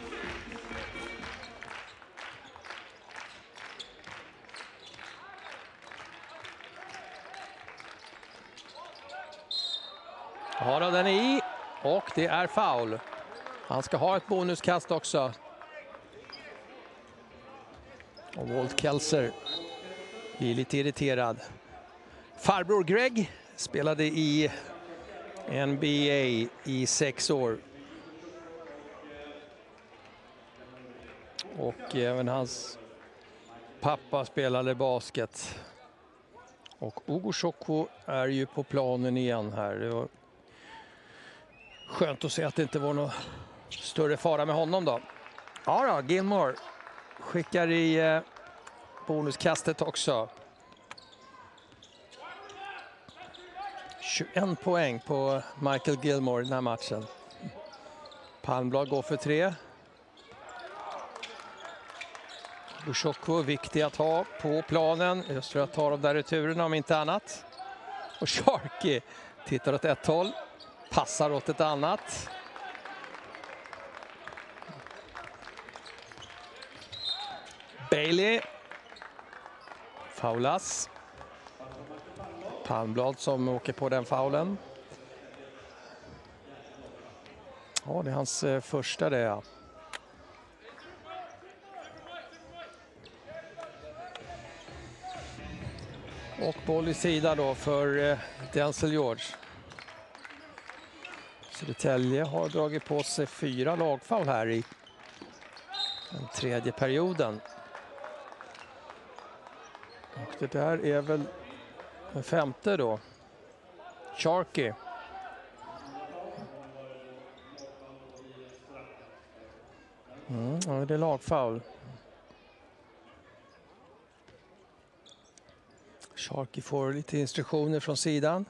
Ja, då, den är i och det är foul. Han ska ha ett bonuskast också. Och Walt Kelser blir lite irriterad. Farbror Greg spelade i NBA i 6 år. Och även hans pappa spelade basket. Och Ogochukwu är ju på planen igen här. Det var skönt att se att det inte var någon större fara med honom då. Ja då, Gilmore skickar i bonuskastet också. 21 poäng på Michael Gilmore i den här matchen. Palmblad går för 3. Ogochukwu viktig att ha på planen. Just för att ta de där returerna om inte annat. Och Sharkey tittar åt ett håll. Passar åt ett annat. Bailey. Faulas. Palmblad som åker på den faulen. Ja, det är hans första det, ja. Och boll i sida då för Denzel George. Södertälje har dragit på sig 4 lagfoul här i den tredje perioden. Och det där är väl den 5:e då. Sharkey. Ja, det är lagfoul. Sharkey får lite instruktioner från sidan.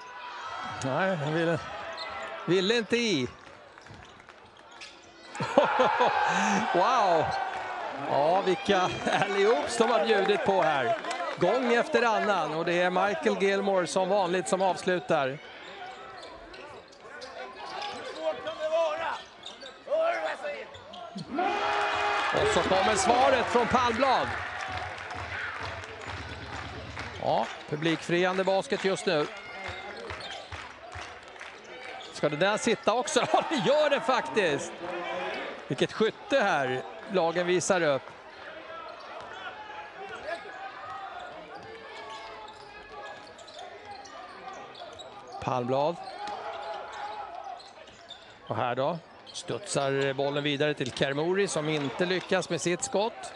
Nej, han ville inte i. Wow! Ja, vilka alley-oops de har bjudit på här. Gång efter annan. Och det är Michael Gilmore som vanligt som avslutar. Och så kommer svaret från Palmblad. Ja, publikfriande basket just nu. Ska det där sitta också? Ja, det gör det faktiskt. Vilket skytte här lagen visar upp. Palmblad. Och här då studsar bollen vidare till Kermori som inte lyckas med sitt skott.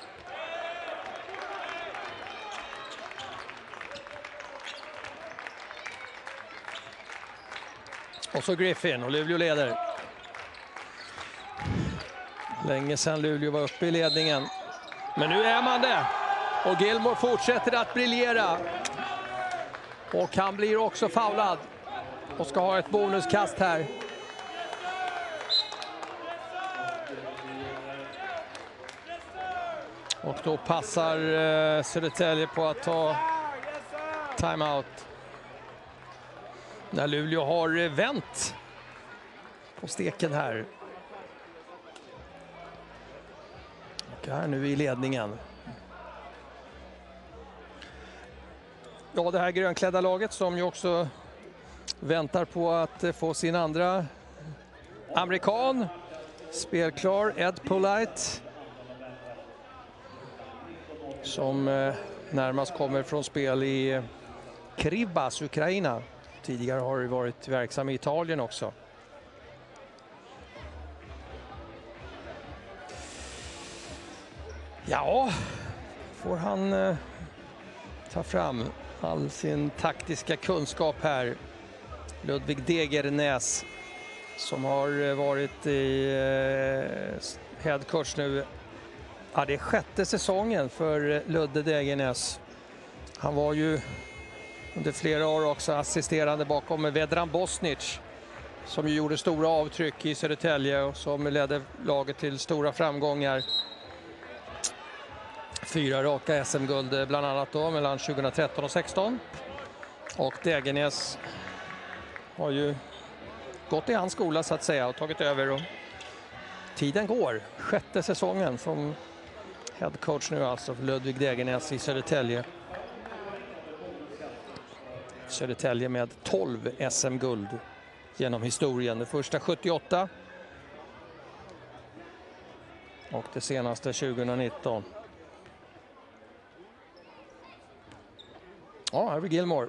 Och så Griffin och Luleå leder. Länge sedan Luleå var uppe i ledningen. Men nu är man det. Och Gilmore fortsätter att briljera. Och han blir också foulad. Och ska ha ett bonuskast här. Och då passar Södertälje på att ta timeout. När Luleå har vänt på steken här. Och här nu i ledningen. Ja, det här grönklädda laget som ju också väntar på att få sin andra amerikan. Spelklar Ed Polite. Som närmast kommer från spel i Kribas, Ukraina. Tidigare har det varit verksam i Italien också. Ja, får han ta fram all sin taktiska kunskap här. Ludvig Degernäs som har varit i headcoach nu. Ja, det är 6:e säsongen för Ludde Degernäs. Han var ju under flera år också assisterande bakom Vedran Bosnic som ju gjorde stora avtryck i Södertälje och som ledde laget till stora framgångar. 4 raka SM-guld bland annat då mellan 2013 och 16. Och Degernäs har ju gått i hans skola så att säga och tagit över. Och tiden går. 6:e säsongen som headcoach nu alltså för Ludvig Degernäs i Södertälje. Södertälje med 12 SM-guld genom historien. Det första 78 och det senaste 2019. Ja, Harry Gilmore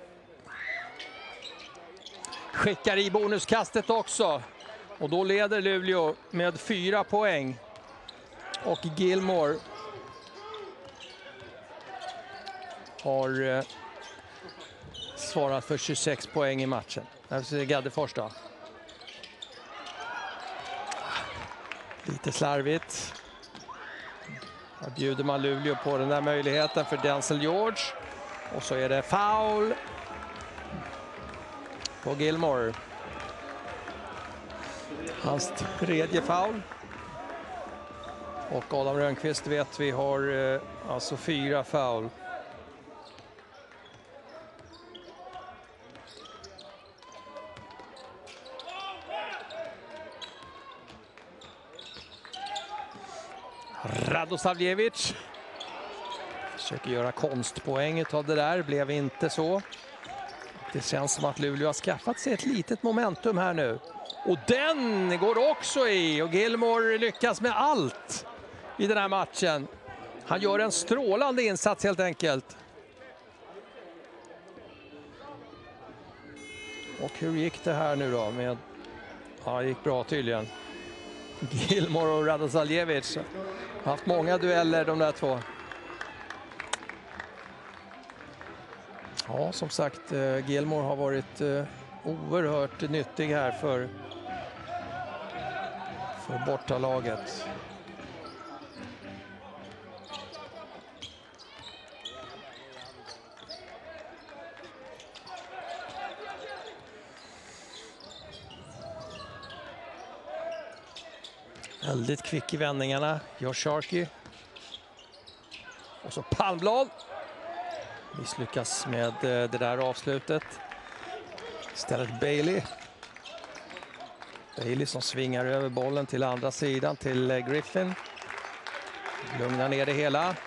skickar i bonuskastet också. Och då leder Luleå med 4 poäng. Och Gilmore har svarat för 26 poäng i matchen. Här är Gaddefors då. Lite slarvigt. Här bjuder man Luleå på den där möjligheten för Denzel George. Och så är det foul på Gilmore. Hans 3:e foul. Och Adam Rönnqvist vet vi har alltså 4 foul. Radosavljevic försöker göra konstpoäng av det där, blev inte så. Det känns som att Luleå har skaffat sig ett litet momentum här nu. Och den går också i och Gilmore lyckas med allt i den här matchen. Han gör en strålande insats helt enkelt. Och hur gick det här nu då? Ja, det gick bra tydligen. Gilmore och Radosavljevic har haft många dueller de där två. Ja, som sagt, Gilmore har varit oerhört nyttig här för bortalaget. Väldigt kvick i vändningarna, Josh Sharkey. Och så Palmblad. Misslyckas med det där avslutet. Istället Bailey. Bailey som svingar över bollen till andra sidan till Griffin. Lugnar ner det hela.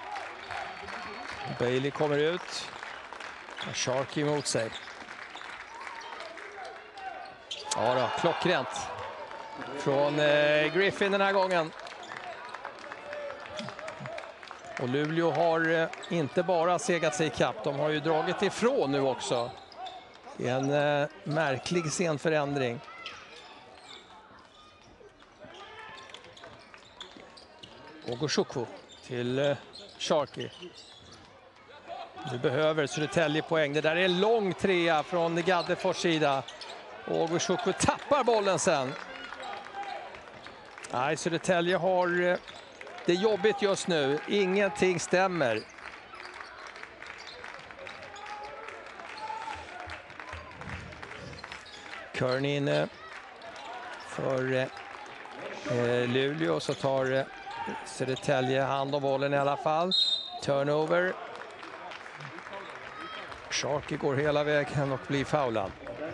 Bailey kommer ut. Och Sharkey emot sig. Ja då, klockrent. Från Griffin den här gången. Och Luleå har inte bara segat sig i kapp. De har ju dragit ifrån nu också. Det är en märklig scenförändring. Ogochukwu till Sharkey. Nu behöver Södertälje poäng. Det där är en lång trea från Gaddefors sida. Ogochukwu tappar bollen sen. Nej, Södertälje har det jobbigt just nu. Ingenting stämmer. Kearney inne för Luleå, så tar Södertälje hand om bollen i alla fall. Turnover. Sharkey går hela vägen och blir foulad.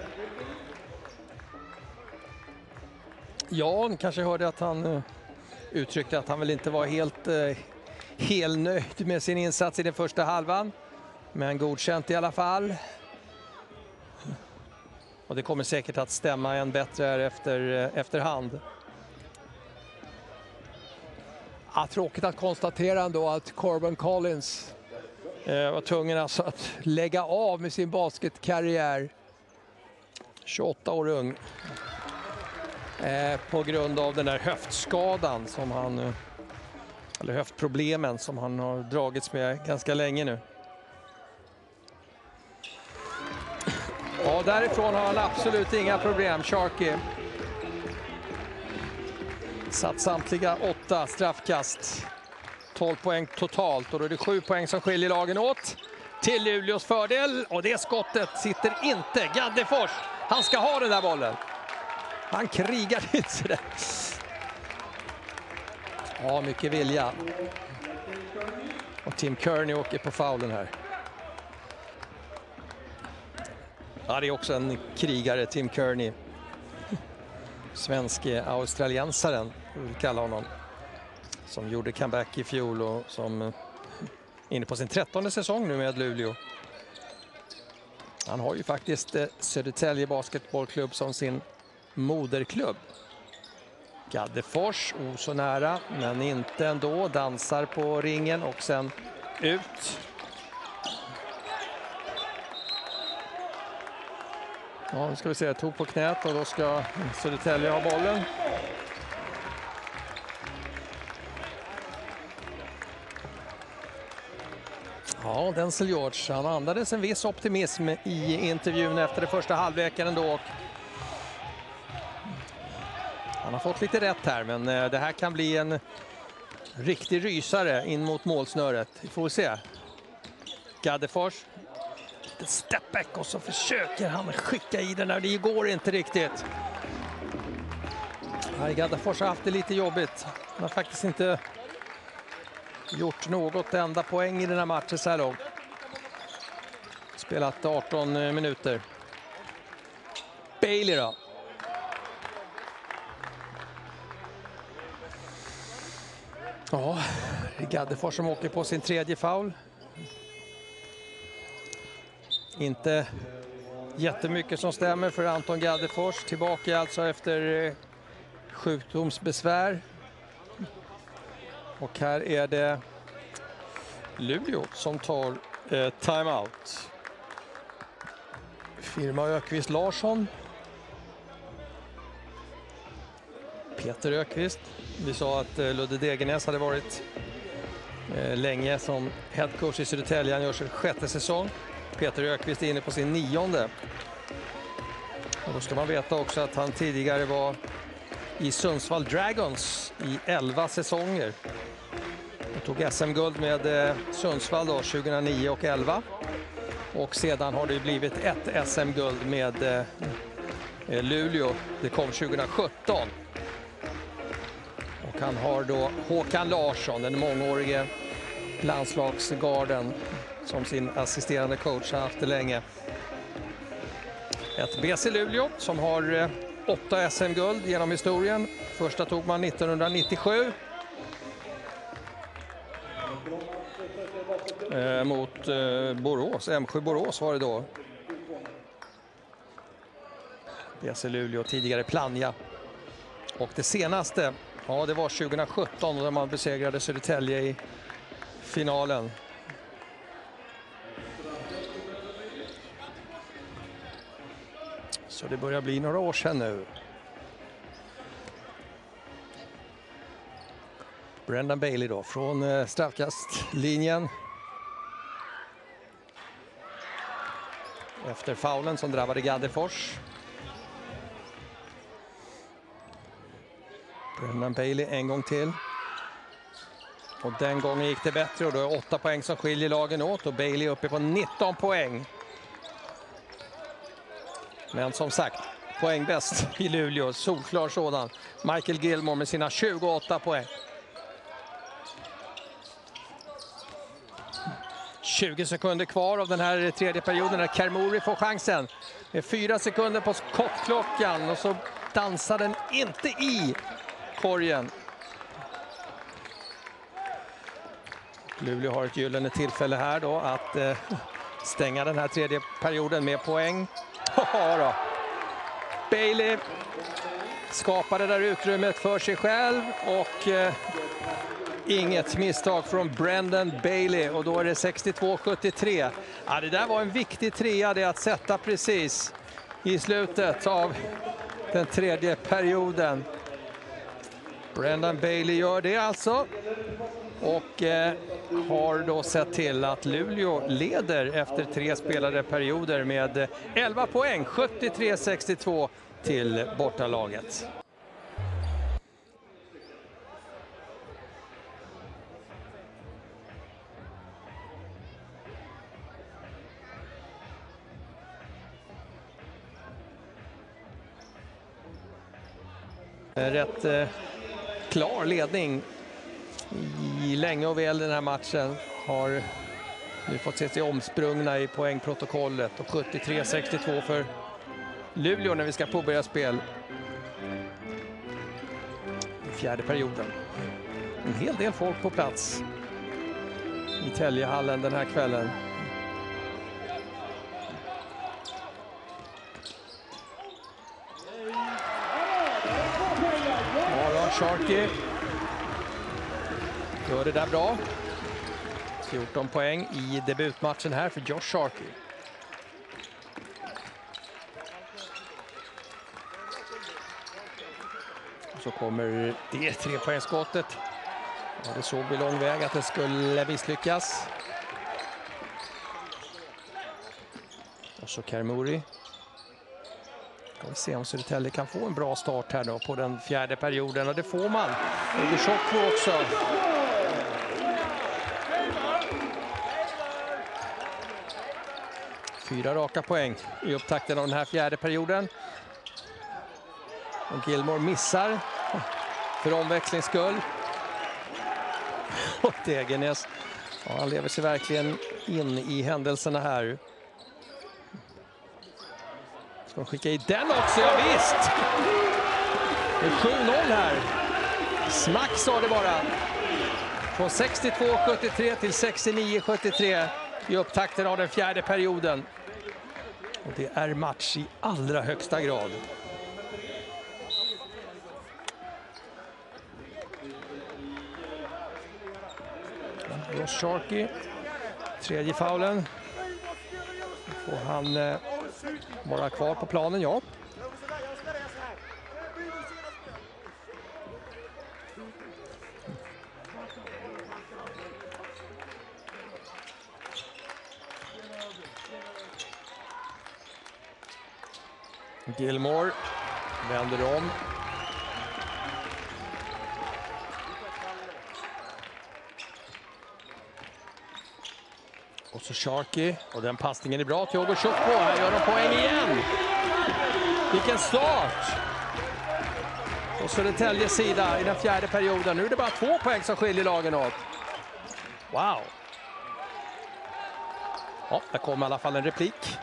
Ja, kanske hörde att han uttryckte att han väl inte var helt nöjd med sin insats i den första halvan. Men godkänt i alla fall. Och det kommer säkert att stämma än bättre efterhand. Ja, tråkigt att konstatera ändå att Corbin Collins var tvungen alltså att lägga av med sin basketkarriär. 28 år ung. På grund av den där höftskadan som han, eller höftproblemen som han har dragits med ganska länge nu. Ja, därifrån har han absolut inga problem, Sharkey. Satt samtliga 8 straffkast. 12 poäng totalt, och då är det 7 poäng som skiljer lagen åt till Luleås fördel. Och det skottet sitter inte. Gaddefors, han ska ha den där bollen. Han krigar ut sig där. Ja, mycket vilja. Och Tim Kearney åker på foulen här. Ja, det är också en krigare, Tim Kearney. Svenske australiensaren, vill kalla honom. Som gjorde comeback i fjol och som inne på sin 13:e säsong nu med Luleå. Han har ju faktiskt Södertälje basketbollklubb som sin moderklubb. Gaddefors, så nära, men inte ändå. Dansar på ringen och sen ut. Ja, nu ska vi se, tog på knät och då ska Södertälje ha bollen. Ja, Denzel George, han andades en viss optimism i intervjun efter det första halvleken ändå. Han har fått lite rätt här, men det här kan bli en riktig rysare in mot målsnöret. Vi får se. Gaddefors. Lite stepback och så försöker han skicka i den där. Det går inte riktigt. Gaddefors har haft det lite jobbigt. Han har faktiskt inte gjort något enda poäng i den här matchen så här långt. Spelat 18 minuter. Bailey då. Ja, Gaddefors som åker på sin 3:e foul. Inte jättemycket som stämmer för Anton Gaddefors. Tillbaka alltså efter sjukdomsbesvär. Och här är det Luleå som tar timeout. Firma Ökvist Larsson. Peter Ökvist. Vi sa att Ludde Degenäs hade varit länge som headcoach i Södertälje. Han gör sin 6:e säsong. Peter Ökvist är inne på sin 9:e. Och då ska man veta också att han tidigare var i Sundsvall Dragons i 11 säsonger. Han tog SM-guld med Sundsvall då 2009 och 11. Och sedan har det blivit ett SM-guld med Luleå. Det kom 2017. Och han har då Håkan Larsson, den mångårige landslagsgarden, som sin assisterande coach, har haft det länge. Ett BC Luleå som har 8 SM-guld genom historien. Första tog man 1997. Mot Borås, M7 Borås var det då. BC Luleå, tidigare Plannja. Och det senaste, ja, det var 2017 när man besegrade Södertälje i finalen. Så det börjar bli några år sedan nu. Brendan Bailey då från straffkastlinjen. Efter faulen som drabbade Gaddefors. Brendan Bailey en gång till. Och den gången gick det bättre och då är 8 poäng som skiljer lagen åt och Bailey uppe på 19 poäng. Men som sagt, poäng bäst i Luleå, solklar sådan. Michael Gilmore med sina 28 poäng. 20 sekunder kvar av den här tredje perioden när Kermori får chansen. Med 4 sekunder på skottklockan och så dansar den inte i korgen. Luleå har ett gyllene tillfälle här då att stänga den här tredje perioden med poäng. Ja då. Bailey skapade där utrymmet för sig själv och inget misstag från Brendan Bailey och då är det 62-73. Ja, det där var en viktig trea, det att sätta precis i slutet av den tredje perioden. Brendan Bailey gör det alltså och har då sett till att Luleå leder efter 3 spelade perioder med 11 poäng, 73-62 till bortalaget. Rätt klar ledning i länge och väl den här matchen har nu fått se sig omsprungna i poängprotokollet och 73-62 för Luleå när vi ska påbörja spel i fjärde perioden. En hel del folk på plats i Täljehallen den här kvällen. Sharkey gör det där bra. 14 poäng i debutmatchen här för Josh Sharkey. Och så kommer det 3-poängsskottet. Ja, det såg vi lång väg att det skulle misslyckas. Och så Kermori. Ska vi se om Södertälje kan få en bra start här då på den fjärde perioden. Och det får man. Och Shotko också. Fyra raka poäng i upptakten av den här fjärde perioden. Och Gilmore missar för omväxlings skull. Och Degernes, ja, han lever sig verkligen in i händelserna här. Ska de skicka i den också? Ja, visst! Det är 7-0 här. Smack sa det bara. Från 62-73 till 69-73 i upptakten av den fjärde perioden. Och det är match i allra högsta grad. Josh Sharkey, tredje faulen. Får han vara kvar på planen, ja. Gilmore vänder om. Och så Sharkey, och den passningen är bra till Hugo Shotko. Här gör de poäng igen. Vilken start! på Södertäljes sida i den fjärde perioden. Nu är det bara 2 poäng som skiljer lagen åt. Wow! Ja, där kom i alla fall en replik.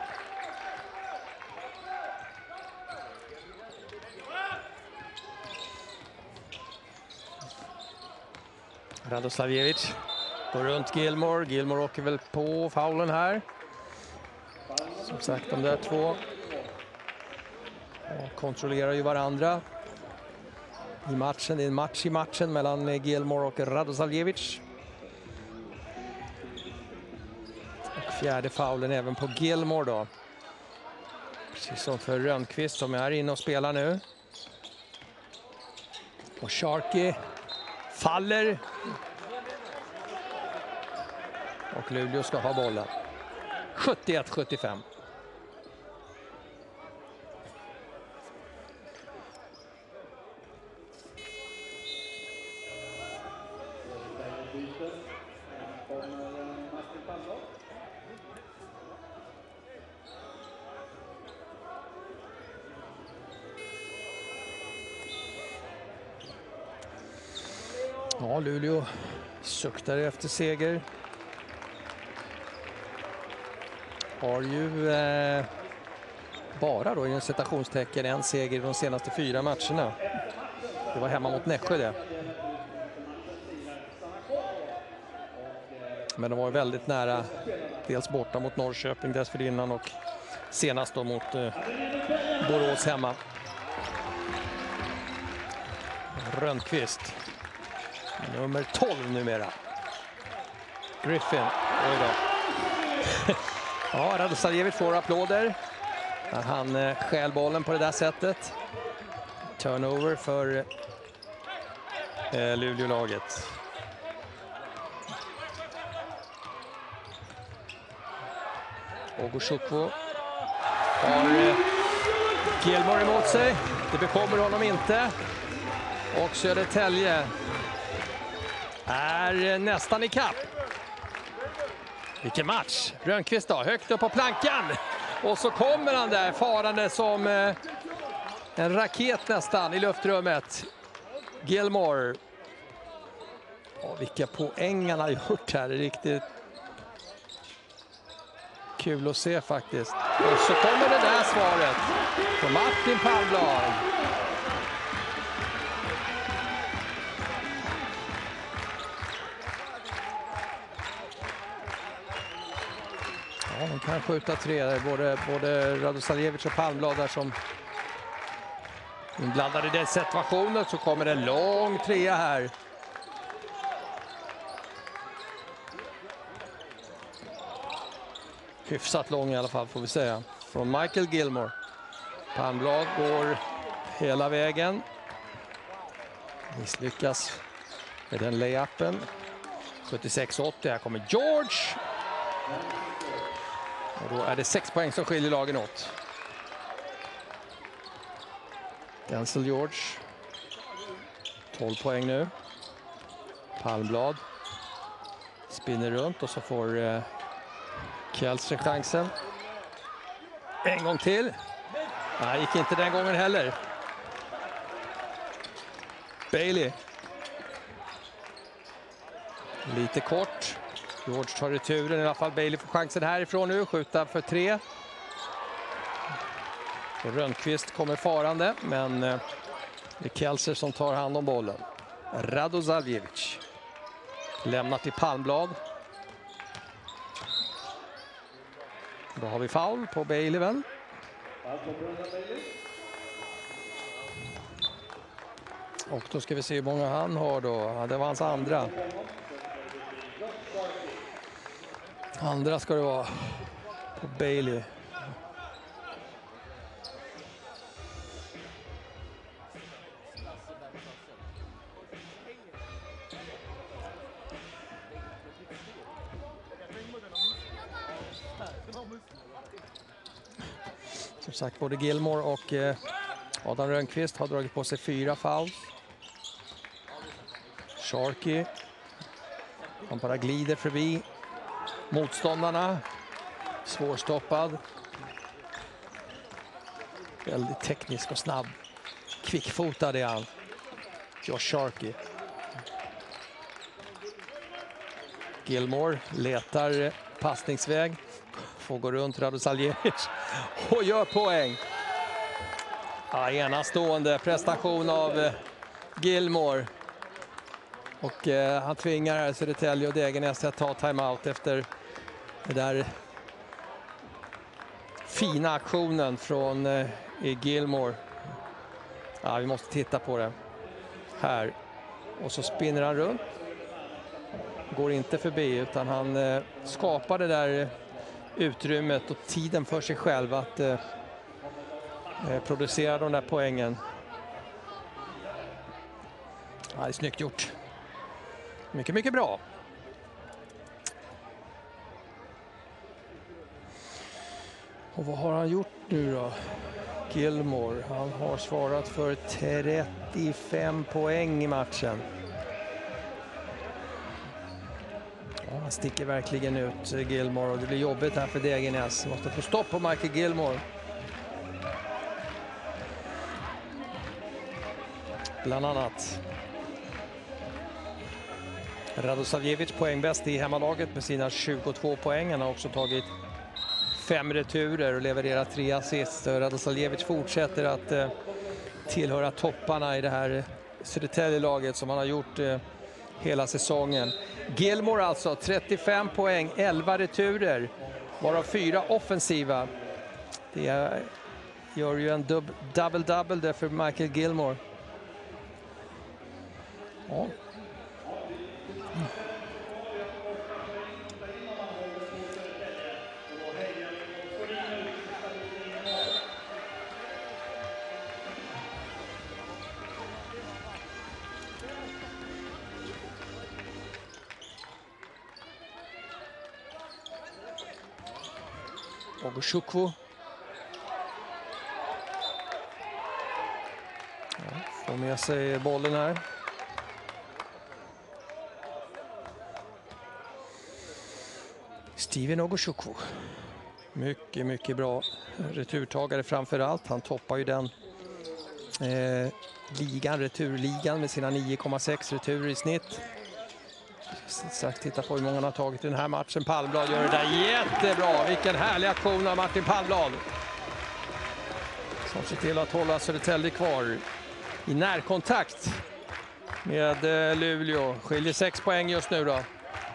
Radoslavjevic går runt Gilmore. Gilmore åker väl på faulen här. Som sagt, de där två kontrollerar ju varandra i matchen. Det är en match i matchen mellan Gilmore och Radoslavjevic. Och fjärde faulen även på Gilmore då. Precis som för Rönnqvist som är inne och spelar nu. Och Sharkey faller. Och Luleå ska ha bollen. 71-75. Ja, Luleå suktar efter seger. Har ju bara då i en citationstecken en seger i de senaste 4 matcherna. Det var hemma mot Nässjö det. Men de var väldigt nära, dels borta mot Norrköping dessförinnan och senast då mot Borås hemma. Rönnqvist. Nummer 12 numera. Griffin. Oj då. Ja, Radoslavjevic får applåder. Han stjäl bollen på det där sättet. Turnover för Luleå-laget. Ogoshukwu har Gilmore emot sig. Det bekommer honom inte. Och Södertälje är nästan i kapp. Vilken match. Rönnqvist då, högt upp på plankan. Och så kommer han där farande som en raket nästan i luftrummet. Gilmore. Och vilka poäng han har gjort här. Det är riktigt kul att se faktiskt. Och så kommer det där svaret från Martin Palmblad. Ja, de kan skjuta 3. Både Radoslavjevic och Palmblad där som inblandade i den situationen. Så kommer en lång 3 här. Hyfsat lång i alla fall får vi säga. Från Michael Gilmore. Palmblad går hela vägen. Misslyckas med den layupen. 76-80. Här kommer George. Och då är det 6 poäng som skiljer lagen åt. Denzel George. 12 poäng nu. Palmblad. Spinner runt och så får Kjellström chansen. En gång till. Nej, gick inte den gången heller. Bailey. Lite kort. George tar returen i alla fall. Bailey får chansen härifrån nu. Skjuta för 3. Och Rönnqvist kommer farande. Men det är Kjellström som tar hand om bollen. Radoslavjevic. Lämnar till Palmblad. Då har vi foul på Bailey väl. Och då ska vi se hur många han har då. Ja, det var hans andra. Andra ska det vara på Bailey. Som sagt, både Gilmore och Adam Rönnqvist har dragit på sig 4 fouls. Sharkey. Han bara glider förbi motståndarna. Svårstoppad. Väldigt teknisk och snabb. Kvickfotad är han. Josh Sharkey. Gilmore letar passningsväg. Får gå runt Radosavljevic och gör poäng. Ja, enastående prestation av Gilmore. Och han tvingar Södertälje och Degernes att ta timeout efter det där fina aktionen från Gilmore. Ja, vi måste titta på det här. Och så spinner han runt. Går inte förbi utan han skapar det där utrymmet och tiden för sig själv att producera de där poängen. Ja, det är snyggt gjort. Mycket, mycket bra. Och vad har han gjort nu då? Gilmore, han har svarat för 35 poäng i matchen. Ja, han sticker verkligen ut, Gilmore, och det blir jobbigt här för Degernes. Måste få stopp på Michael Gilmore. Bland annat. Radosavljevic poängbäst i hemmalaget med sina 22 poäng. Han har också tagit 5 returer och levererat 3 assist. Radosavljevic fortsätter att tillhöra topparna i det här Södertälje-laget som han har gjort hela säsongen. Gilmore alltså 35 poäng, 11 returer, varav 4 offensiva. Det gör ju en double-double där för Michael Gilmore. Ja. Ogochukwu. Ja, får med sig bollen här. Steven Ogochukwu. Mycket, mycket bra returtagare framför allt. Han toppar ju den returligan med sina 9,6 returer i snitt. Sagt, titta på hur många han har tagit i den här matchen. Palmblad gör det där jättebra. Vilken härlig aktion av Martin Palmblad. Som ser till att hålla Södertälje kvar i närkontakt med Luleå. Skiljer 6 poäng just nu då.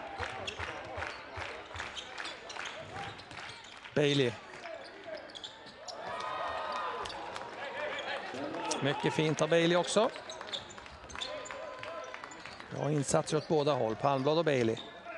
Bailey. Mycket fint av Bailey också. Bra insatser åt båda håll. Palmblad och Bailey.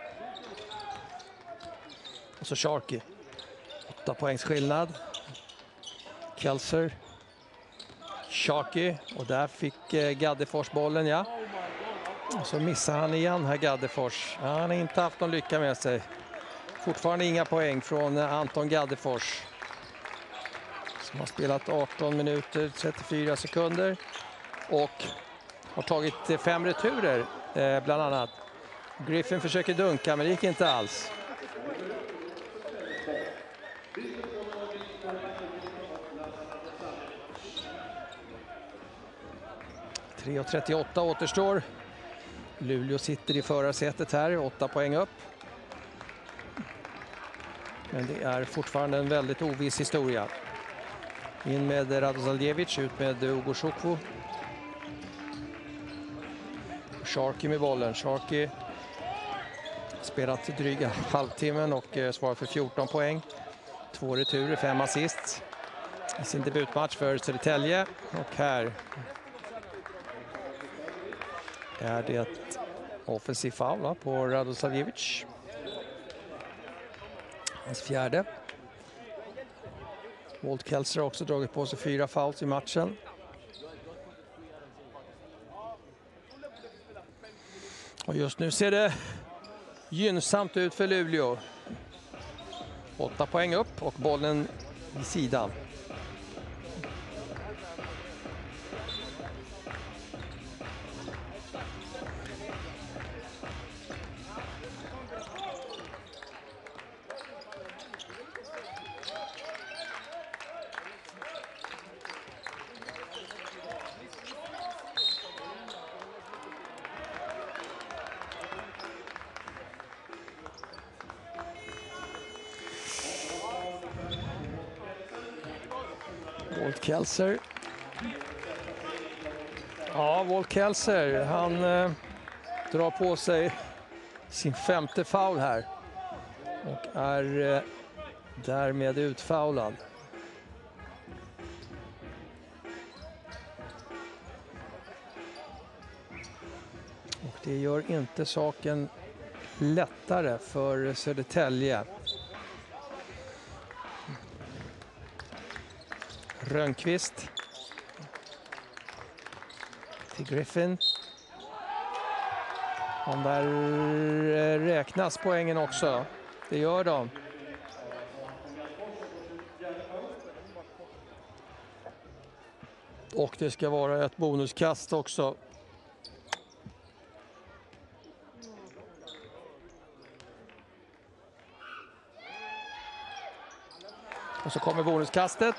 Och så Sharkey. 8 poängs skillnad. Kelser. Sharkey. Och där fick Gaddefors bollen, ja. Och så missar han igen här, Gaddefors. Ja, han har inte haft någon lycka med sig. Fortfarande inga poäng från Anton Gaddefors. Som har spelat 18 minuter, 34 sekunder. Och har tagit 5 returer bland annat. Griffin försöker dunka men det gick inte alls. .38 återstår. Luleå sitter i förarsätet här, 8 poäng upp. Men det är fortfarande en väldigt oviss historia. In med Radosavljevic, ut med Ogochukwu. Sharkey med bollen. Sharkey spelat dryga halvtimmen och svarar för 14 poäng. 2 returer, 5 assist. I sin debutmatch för Södertälje. Och här är det offensiv foul på Radosavljevic. Hans fjärde. Walt Kelser har också dragit på sig 4 fouls i matchen. Och just nu ser det gynnsamt ut för Luleå. 8 poäng upp och bollen i sidan. Walt Kelser. Ja, Walt Kelser, han drar på sig sin 5:e foul här. Och är därmed utfoulad. Och det gör inte saken lättare för Södertälje. Rönnqvist till Griffin. De där räknas poängen också. Det gör de. Och det ska vara ett bonuskast också. Och så kommer bonuskastet.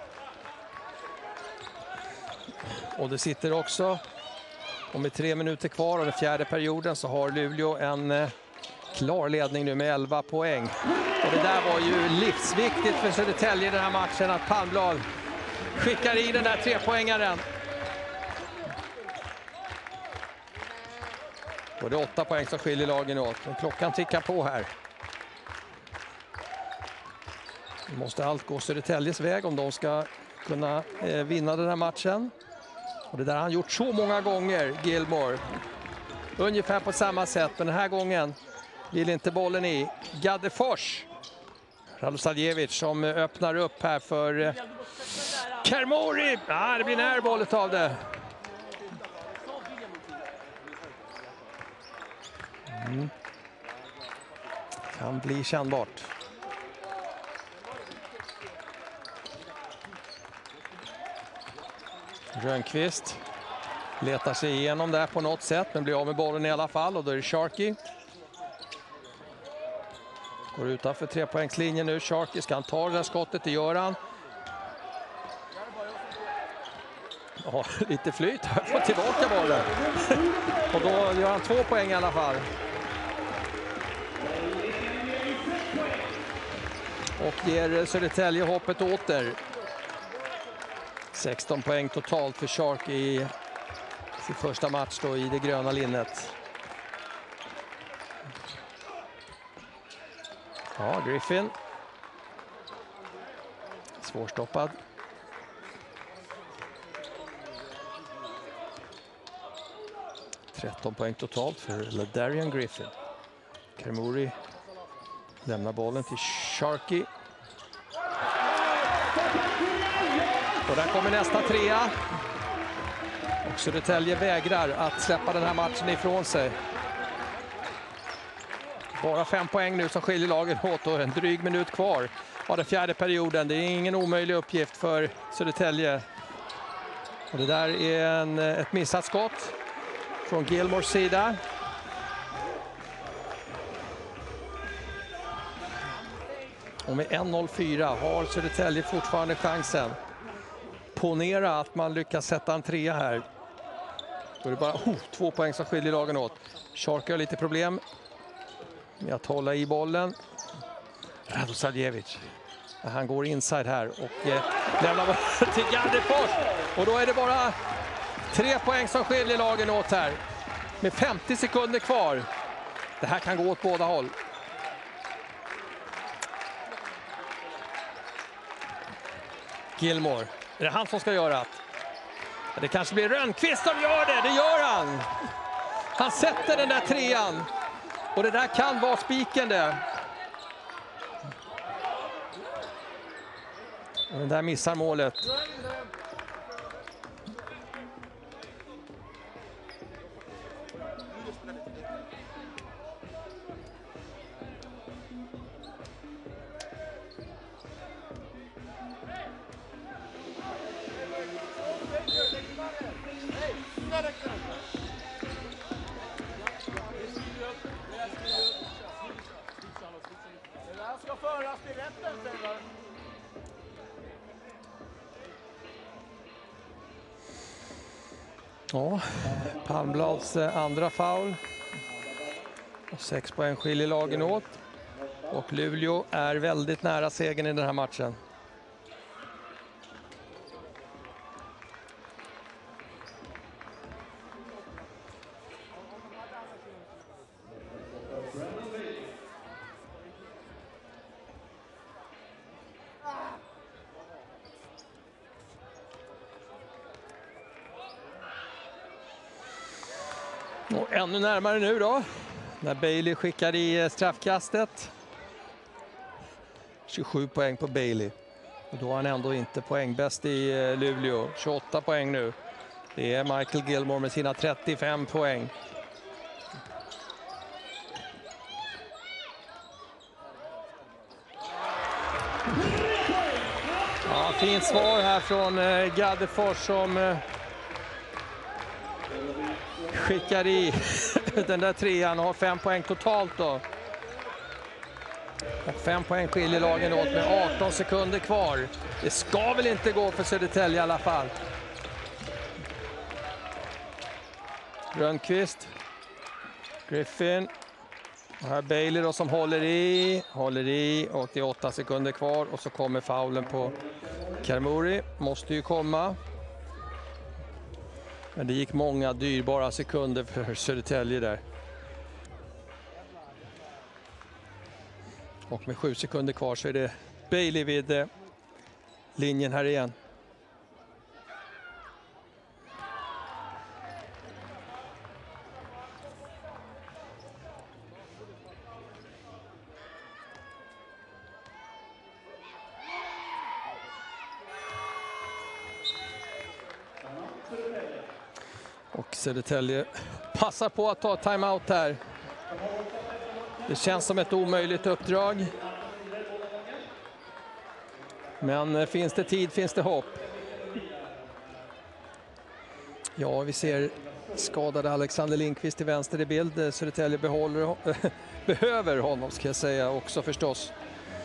Och det sitter också. Och med 3 minuter kvar av den 4:e perioden så har Luleå en klar ledning nu med 11 poäng. Och det där var ju livsviktigt för Södertälje i den här matchen att Palmblad skickar i den där 3-poängaren. Och det är 8 poäng som skiljer lagen åt. Men klockan tickar på här. Det måste allt gå Södertäljes väg om de ska kunna vinna den här matchen. Och det där har han gjort så många gånger, Gilmore. Ungefär på samma sätt, men den här gången vill inte bollen i. Gaddefors. Radosavljevic som öppnar upp här för Kermori. Ja, det blir en airboll av det. Kan bli kännbart. Rönnqvist letar sig igenom där på något sätt, men blir av med bollen i alla fall. Och då är det Sharkey. Går utanför 3-poängslinjen nu. Sharkey, ska han ta det där skottet? Det gör han. Ja, lite flyt. Jag får tillbaka bollen. Och då gör han 2 poäng i alla fall. Och ger Södertälje hoppet åter. 16 poäng totalt för Shark i sin första match då i det gröna linnet. Ja, Griffin. Svårstoppad. –13 poäng totalt för LaDarian Griffin. Kermori lämnar bollen till Sharkey. Och där kommer nästa 3. Och Södertälje vägrar att släppa den här matchen ifrån sig. Bara 5 poäng nu som skiljer lagen åt och en dryg minut kvar av den 4:e perioden. Det är ingen omöjlig uppgift för Södertälje. Och det där är ett missat skott från Gilmores sida. Och med 1:04 har Södertälje fortfarande chansen. Ponera att man lyckas sätta en 3 här. Då är det bara 2 poäng som skiljer lagen åt. Shark har lite problem med att hålla i bollen. Radosavljevic. Han går inside här och lämnar bollen till Gaddefors. Och då är det bara 3 poäng som skiljer lagen åt här. Med 50 sekunder kvar. Det här kan gå åt båda håll. Gilmore. Är det han som ska göra det? Det kanske blir Rönnqvist som gör det. Det gör han. Han sätter den där 3:an. Och det där kan vara spiken det. Och den där missar målet. Ja, Palmblads andra foul. 6 poäng skiljer lagen åt. Och Luleå är väldigt nära segern i den här matchen. Och ännu närmare nu då, när Bailey skickar i straffkastet. 27 poäng på Bailey. Och då är han ändå inte poängbäst i Luleå. 28 poäng nu. Det är Michael Gilmore med sina 35 poäng. Ja, fint svar här från Gaddefors som skickar i den där trean och har 5 poäng totalt då. Och 5 poäng skiljer lagen åt med 18 sekunder kvar. Det ska väl inte gå för Södertälje i alla fall. Rönnqvist. Griffin. Och här Bailey då som håller i och det är 8 sekunder kvar och så kommer faulen på Carmuri. Måste ju komma. Men det gick många dyrbara sekunder för Södertälje där. Och med 7 sekunder kvar så är det Bailey vid linjen här igen. Och Södertälje passar på att ta timeout här. Det känns som ett omöjligt uppdrag. Men finns det tid, finns det hopp. Ja, vi ser skadade Alexander Lindqvist till vänster i bild. Södertälje behöver honom, ska jag säga, också förstås.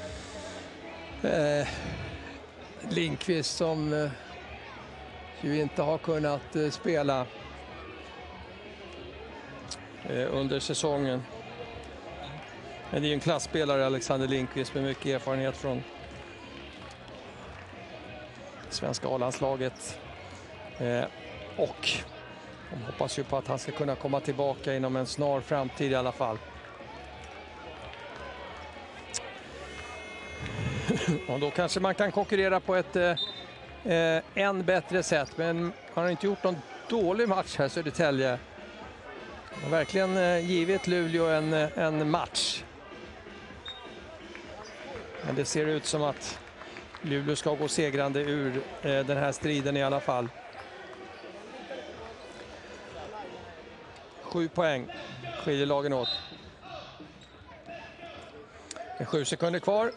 Lindqvist som ju inte har kunnat spela under säsongen. Men det är ju en klassspelare, Alexander Lindqvist, med mycket erfarenhet från svenska A-landslaget. Och de hoppas ju på att han ska kunna komma tillbaka inom en snar framtid i alla fall. Och då kanske man kan konkurrera på ett än bättre sätt. Men han har inte gjort någon dålig match här, Södertälje. Han har verkligen givit Luleå en match. Men det ser ut som att Luleå ska gå segrande ur den här striden i alla fall. 7 poäng skiljer lagen åt. Det är 7 sekunder kvar.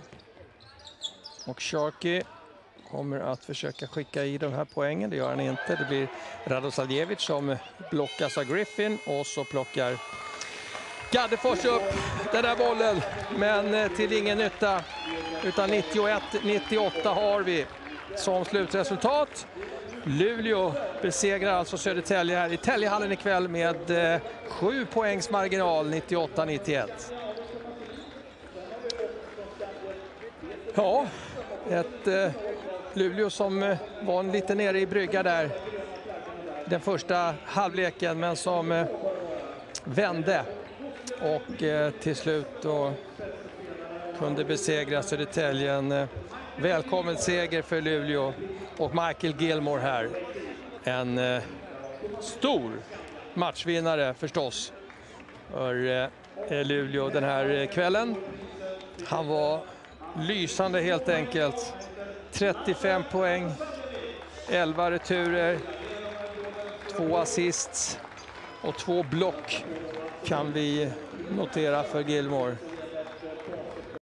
Och Sharkey kommer att försöka skicka i de här poängen. Det gör han inte. Det blir Radosavljevic som blockas av Griffin. Och så plockar Gaddefors upp den där bollen. Men till ingen nytta. Utan 91-98 har vi som slutresultat. Luleå besegrar alltså Södertälje här i Täljehallen ikväll med 7 poängs marginal, 98-91. Ja, ett Luleå som var lite nere i brygga där den första halvleken, men som vände och till slut då kunde besegra Södertälje. En välkommen seger för Luleå och Michael Gilmore här. En stor matchvinnare förstås för Luleå den här kvällen. Han var lysande helt enkelt. 35 poäng, 11 returer, 2 assists och 2 block kan vi notera för Gilmore.